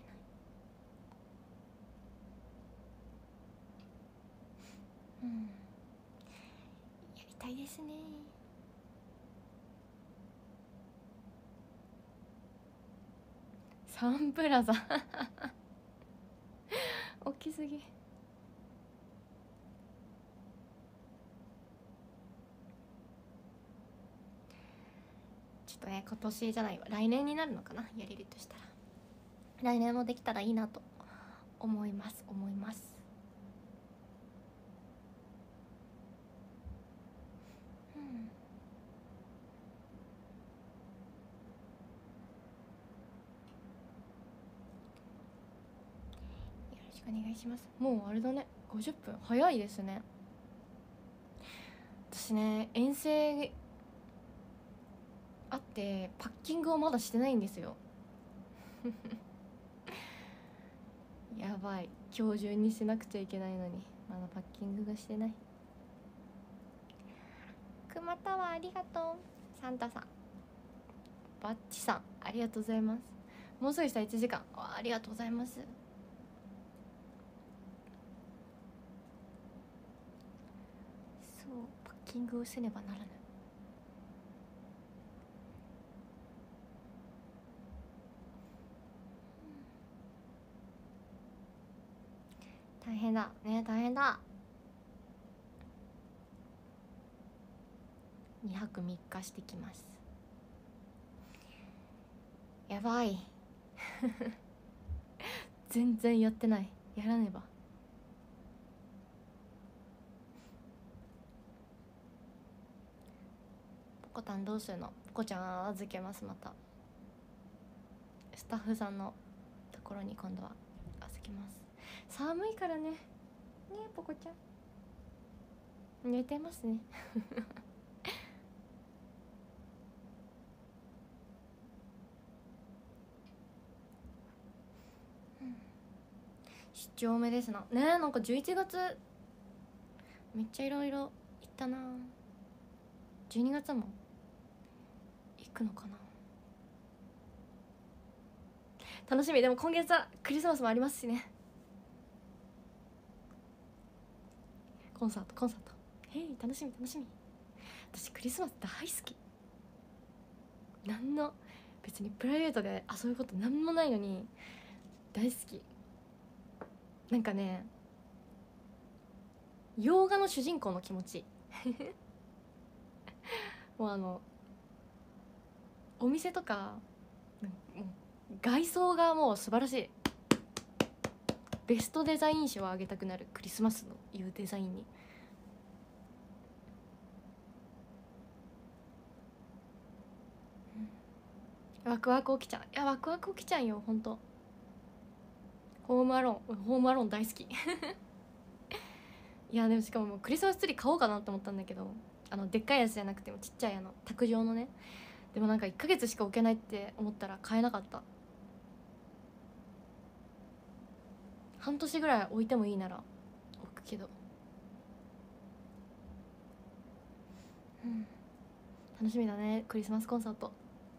うんやりたいですね。サンプラザ大きすぎ。ちょっとね今年じゃないわ来年になるのかな、やれるとしたら。来年もできたらいいなと思います思います。うんよろしくお願いします。もうあれだねごじゅっぷん早いですね。私ね遠征あってパッキングをまだしてないんですよやばい今日中にしなくちゃいけないのにまだパッキングがしてない。くまたはありがとう。サンタさんバッチさんありがとうございます。もうすぐしたいちじかん あ, ありがとうございます。そうパッキングをせねばならぬ。大変だね大変だ。にはくみっかしてきます。やばい全然やってない。やらねば。 コタンどうするの？ポコちゃん預けます。またスタッフさんのところに今度は預けます。寒いからね。ねえポコちゃん寝てますね出張目ですな。ねえなんかじゅういちがつめっちゃいろいろ行ったな。じゅうにがつも行くのかな。楽しみ。でも今月はクリスマスもありますしね。コンサートコンサートへい楽しみ楽しみ。私クリスマス大好き。なんの別にプライベートで遊ぶことなんもないのに大好き。なんかね洋画の主人公の気持ちもうあのお店とかもう外装がもう素晴らしい。ベストデザイン賞をあげたくなる。クリスマスのいうデザインに。ワクワク起きちゃう。いやワクワク起きちゃうよほんと。ホームアローンホームアローン大好きいやでもしかももうクリスマスツリー買おうかなと思ったんだけど、あのでっかいやつじゃなくてもちっちゃいあの卓上のね。でもなんかいっかげつしか置けないって思ったら買えなかった。半年ぐらい置いてもいいなら置くけど、うん、楽しみだねクリスマスコンサート。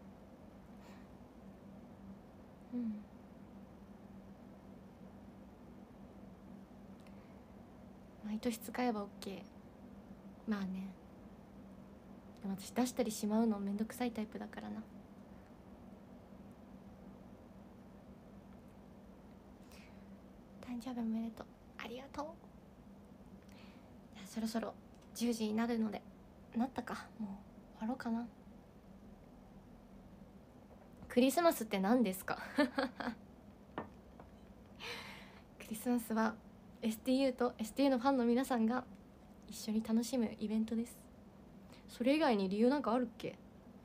うん毎年使えば OK。 まあね。でも私出したりしまうのめんどくさいタイプだからな。誕生日おめでとう。ありがとう。じゃあそろそろじゅうじになるので、なったか、もう終わろうかな。クリスマスって何ですかクリスマスは エスティーユー と エスティーユー のファンの皆さんが一緒に楽しむイベントです。それ以外に理由なんかあるっけ？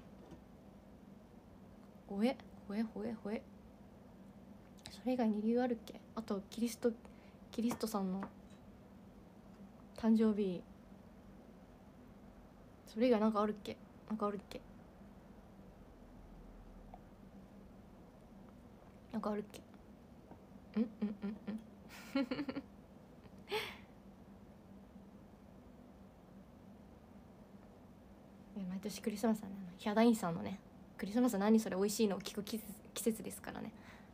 ほえほえほえほえ。それ以外に理由あるっけ？あとキリストキリストさんの誕生日。それ以外なんかあるっけ？なんかあるっけ？なんかあるっけ？うんうんうんうん毎年クリスマスはね、ヒャダインさんのねクリスマス何それ美味しいのを聞く季節季節ですからね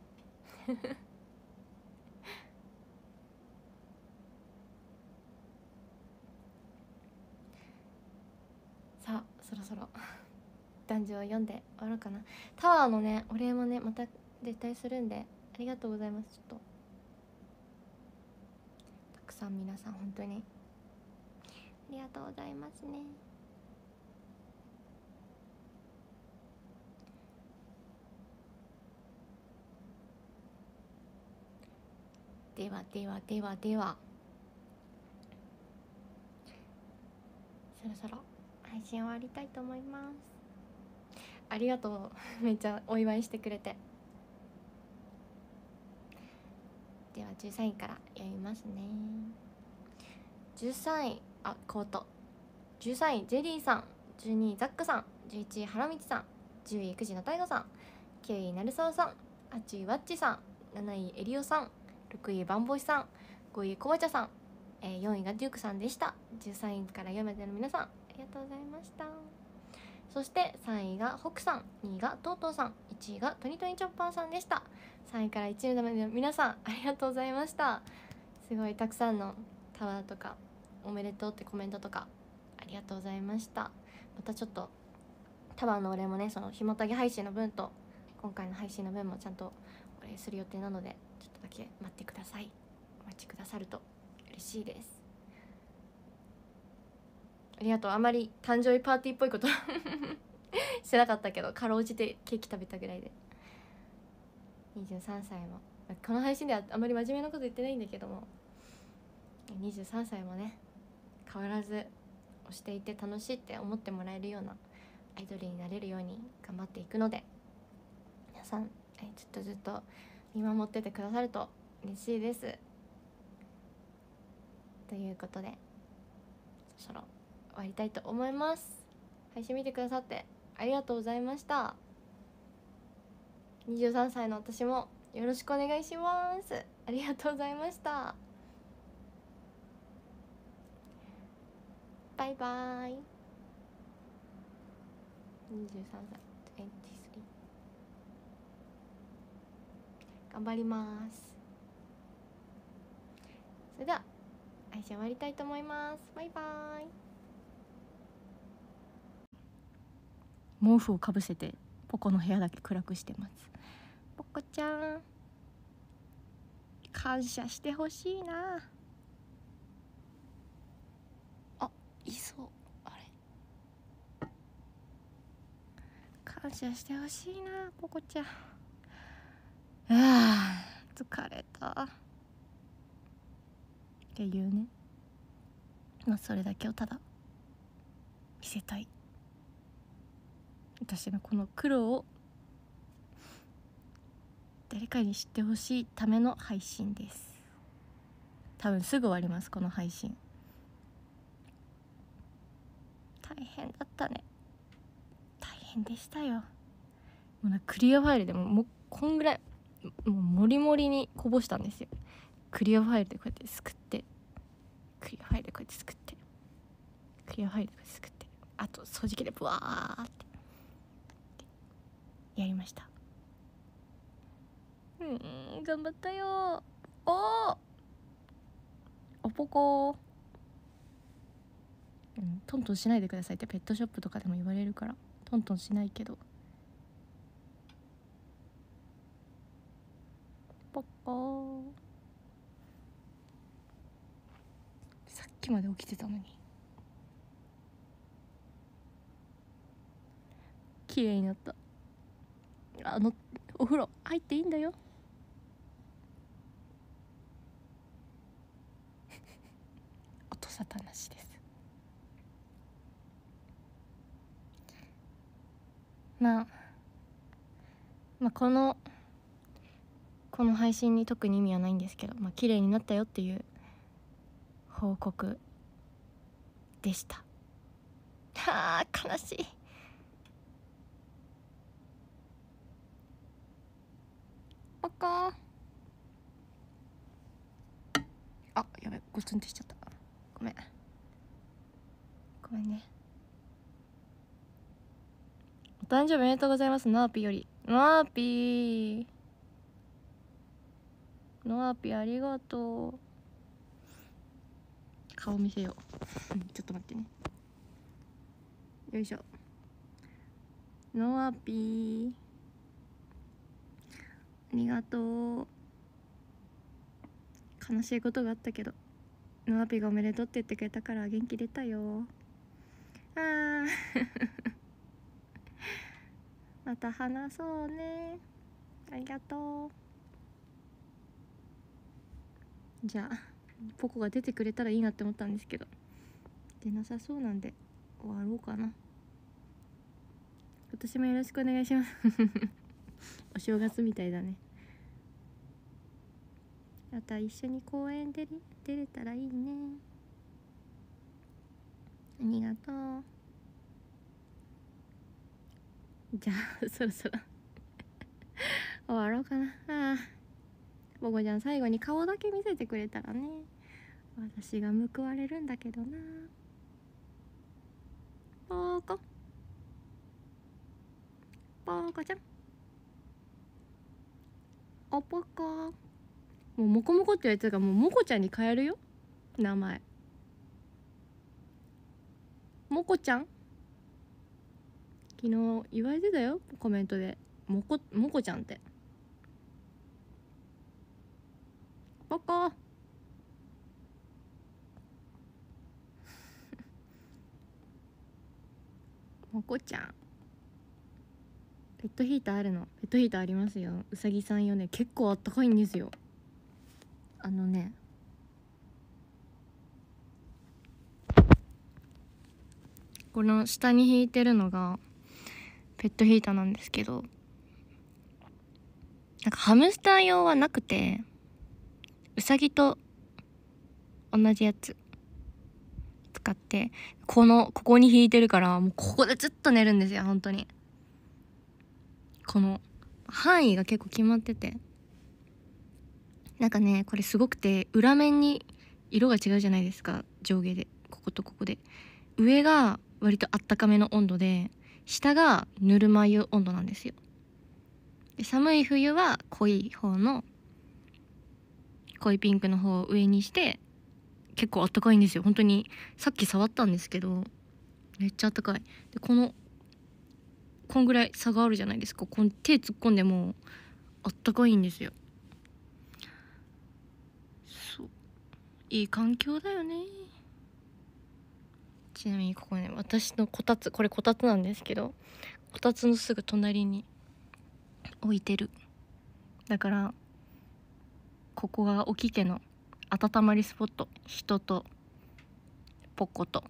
さあそろそろ男女を読んで終わろうかな。タワーのねお礼もねまた絶対するんでありがとうございます。ちょっとたくさん皆さん本当にありがとうございますね。ではではではではそろそろ配信終わりたいと思います。ありがとうめっちゃお祝いしてくれて。ではじゅうさんいから読みますね。じゅうさんいあコートじゅうさんいジェリーさん、じゅうにいザックさん、じゅういちい原道さん、じゅういくじの大悟さん、きゅうい鳴沢さん、はちいワッチさん、なないエリオさん、ろくいバンボイさん、ごいコバチャさん、えー、よんいがデュークさんでした。じゅうさんいから読めてる皆さんありがとうございました。そしてさんいがホクさん、にいがトートーさん、いちいがトニトニチョッパーさんでした。さんいからいちいまでの皆さんありがとうございました。すごいたくさんのタワーとかおめでとうってコメントとかありがとうございました。またちょっとタワーのお礼もね、そのひもたぎ配信の分と今回の配信の分もちゃんとお礼する予定なので、ちょっとだけ待ってください。お待ちくださると嬉しいです。ありがとう。あまり誕生日パーティーっぽいことしてなかったけど、かろうじてケーキ食べたぐらいで。にじゅうさんさいもこの配信ではあまり真面目なこと言ってないんだけども、にじゅうさんさいもね変わらず押していて楽しいって思ってもらえるようなアイドルになれるように頑張っていくので、皆さん、えー、ずっとずっと見守っててくださると嬉しいです。ということでそろそろ終わりたいと思います。配信見てくださってありがとうございました。にじゅうさんさいの私もよろしくお願いします。ありがとうございました。バイバイ。にじゅうさんさい、にじゅうさん頑張ります。それでは配信終わりたいと思います。バイバイ。毛布をかぶせてポコの部屋だけ暗くしてます。ポコちゃん感謝してほしいなあ。いそう、あれ感謝してほしいなポコちゃん。あー疲れたっていうね、まあそれだけをただ見せたい、私のこの苦労を誰かに知ってほしいための配信です。多分すぐ終わります、この配信。大変だったね、大変でしたよ。もうなクリアファイルでももうこんぐらいもうモリモリにこぼしたんですよ。クリアファイルでこうやってすくって、クリアファイルでこうやってすくって、クリアファイルでこうやってすくって、あと掃除機でブワーってやりました。うん頑張ったよ。おーおぽこー、うん、トントンしないでくださいってペットショップとかでも言われるからトントンしないけど、ポッコー、さっきまで起きてたのに綺麗になった。あのお風呂入っていいんだよ音沙汰なしです。まあまあこのこの配信に特に意味はないんですけど、まあ綺麗になったよっていう報告でした。はあ悲しい。パカあやべゴツンってしちゃった、ごめんごめんね。お誕生日おめでとうございます。ナーピーより。ナーピーナーピーありがとう。顔見せようちょっと待ってね、よいしょ。ノアピーありがとう。悲しいことがあったけどノアピーがおめでとうって言ってくれたから元気出たよ。あーまた話そうね。ありがとう。じゃあポコが出てくれたらいいなって思ったんですけど出なさそうなんで終わろうかな。今年もよろしくお願いしますお正月みたいだね。また一緒に公園で出れたらいいね。ありがとう。じゃあそろそろ終わろうかな。ああボコちゃん最後に顔だけ見せてくれたらね私が報われるんだけどな。ポコポコちゃんおぽこもうモコモコってやつがもうモコちゃんに変えるよ名前。モコちゃん昨日言われてたよコメントでモコモコちゃんってポコモコちゃんペットヒーターあるの。ペットヒーターありますよ。うさぎさんよね結構あったかいんですよ。あのねこの下に引いてるのがペットヒーターなんですけど、なんかハムスター用はなくて、うさぎと同じやつ使って、このここに引いてるから、もうここでずっと寝るんですよ。本当にこの範囲が結構決まってて、なんかねこれすごくて、裏面に色が違うじゃないですか、上下で。こことここで上が割とあったかめの温度で、下がぬるま湯温度なんですよ。で寒い冬は濃い方の濃いピンクの方を上にして、結構あったかいんですよ。本当にさっき触ったんですけど、めっちゃあったかい。でこのこんぐらい差があるじゃないですか。この手突っ込んでもあったかいんですよ。そう、いい環境だよね。ちなみにここね、私のこたつ、これこたつなんですけど、こたつのすぐ隣に置いてる。だからここが沖家の温まりスポット。人とポッコと。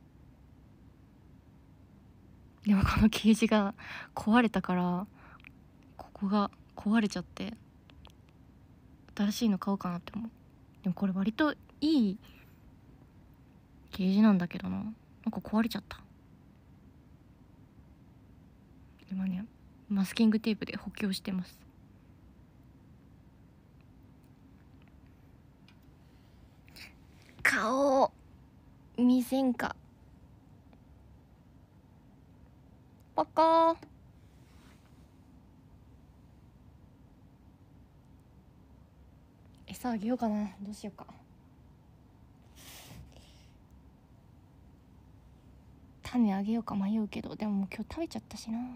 でもこのケージが壊れたから、ここが壊れちゃって、新しいの買おうかなって思う。でもこれ割といいケージなんだけどな、なんか壊れちゃった。今ねマスキングテープで補強してます。顔見せんかパカー。餌あげようかな、どうしようか。種あげようか迷うけど、でももう今日食べちゃったしな、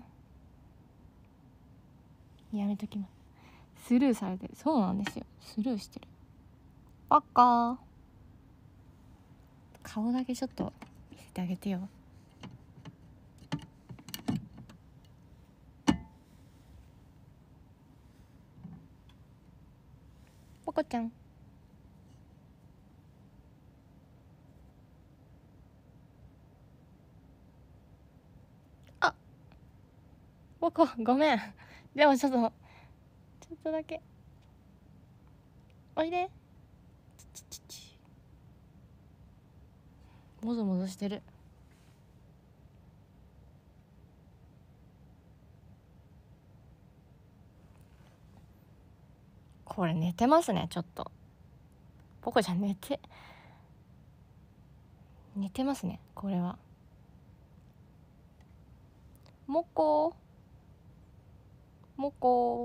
やめときます。スルーされてる。そうなんですよ、スルーしてる。パカー、顔だけちょっと見せてあげてよ。ポコちゃん、あ、ポコごめん。でもちょっとちょっとだけおいで。ちちちち、もぞもぞしてる。これ寝てますね。ちょっとポコちゃん寝て寝てますね。これはモコモコ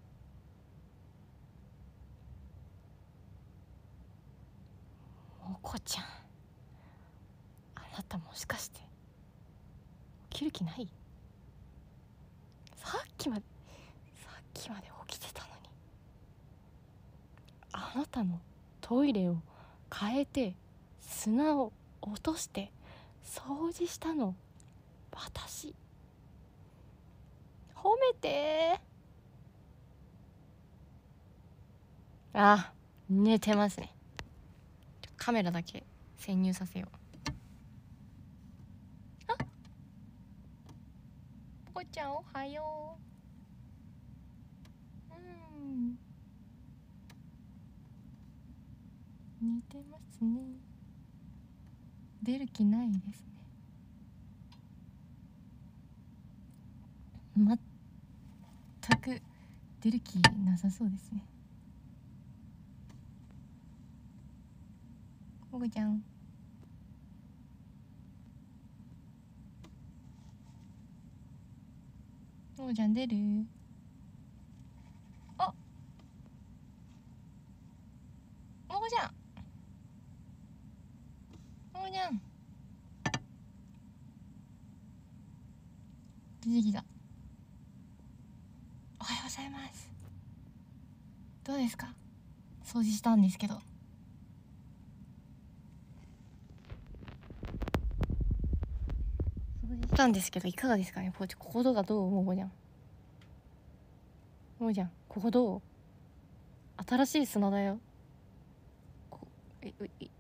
モコちゃん、あなたもしかして起きる気ない？さっきまでさっきまで起きてたのに。あなたのトイレを変えて砂を落として掃除したの私。褒めて。あ、寝てますね。カメラだけ潜入させよう。あ、ポコちゃんおはよう。うん似てますね。出る気ないですね。全く出る気なさそうですね。もぐちゃん、もぐちゃん出る？あ、もぐちゃん、もぐちゃん出てきた。おはようございます。どうですか？掃除したんですけど。掃除したんですけどいかがですかね。ここどうがどう？もごちゃん、もごちゃん、ここどう？新しい砂だよ。こえうい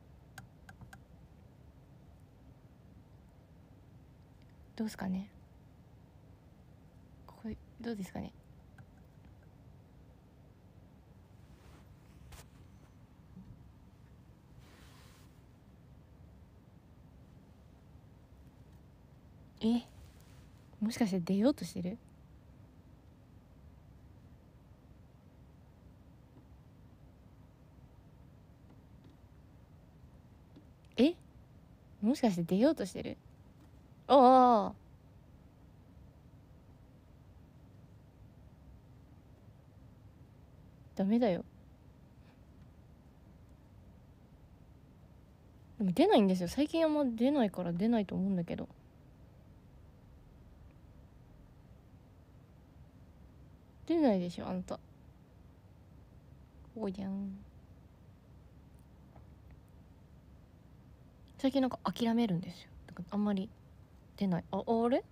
どうすかね。 これどうですかね。え、もしかして出ようとしてる？え、もしかして出ようとしてる？ああ、ダメだよ。でも出ないんですよ最近。あんま出ないから出ないと思うんだけど。出ないでしょあんた。おじゃん。最近なんか諦めるんですよ。なんかあんまり出ない。あ、あれ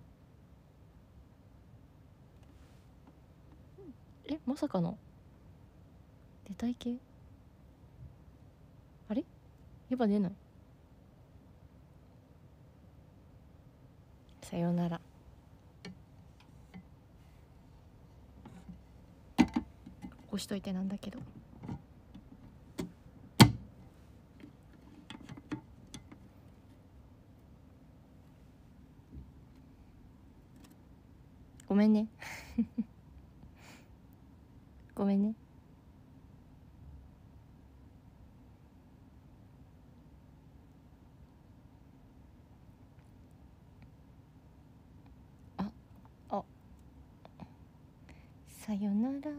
え、まさかの出たい系？あれやっぱ出ない。さようなら。押しといてなんだけど。ごめんねごめんね。ああ、さよなら。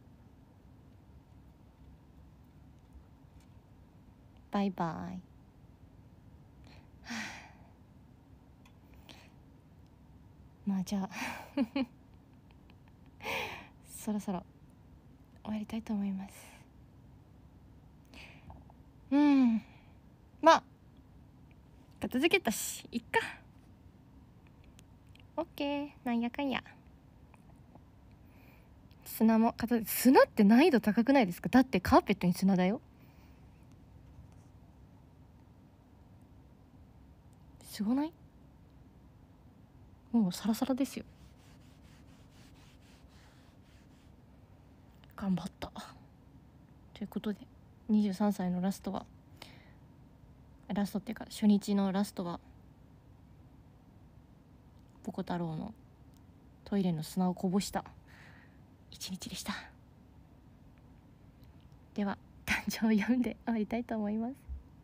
バイバイ。はあ、まあじゃあそろそろ終わりたいと思います。うん、まあ片付けたしいっか。オッケー。なんやかんや砂も片付け。砂って難易度高くないですか？だってカーペットに砂だよ。すごない？もうサラサラですよ。頑張ったということで、にじゅうさんさいのラストはラストっていうか初日のラストはポコ太郎のトイレの砂をこぼした一日でした。では誕生を読んで終わりたいと思います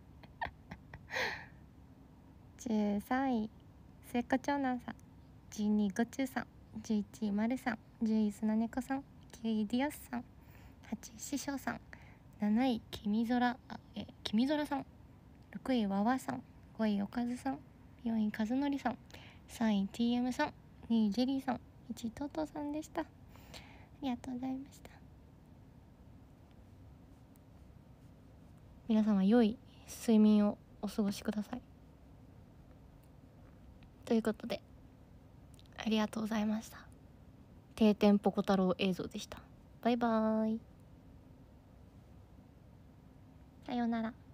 じゅうさんい末っ子長男さん、じゅうにいごちゅうさん、じゅういちいまるさん、じゅうい砂猫さん、きゅういディオスさん、はちい師匠さん、なない君空あえ君空さん、ろくいわわさん、ごいおかずさん、よんいかずのりさん、さんい ティーエム さん、にいジェリーさん、いちいトトさんでした。ありがとうございました。皆様良い睡眠をお過ごしください。ということでありがとうございました。定点ポコ太郎映像でした。バイバーイ。さようなら。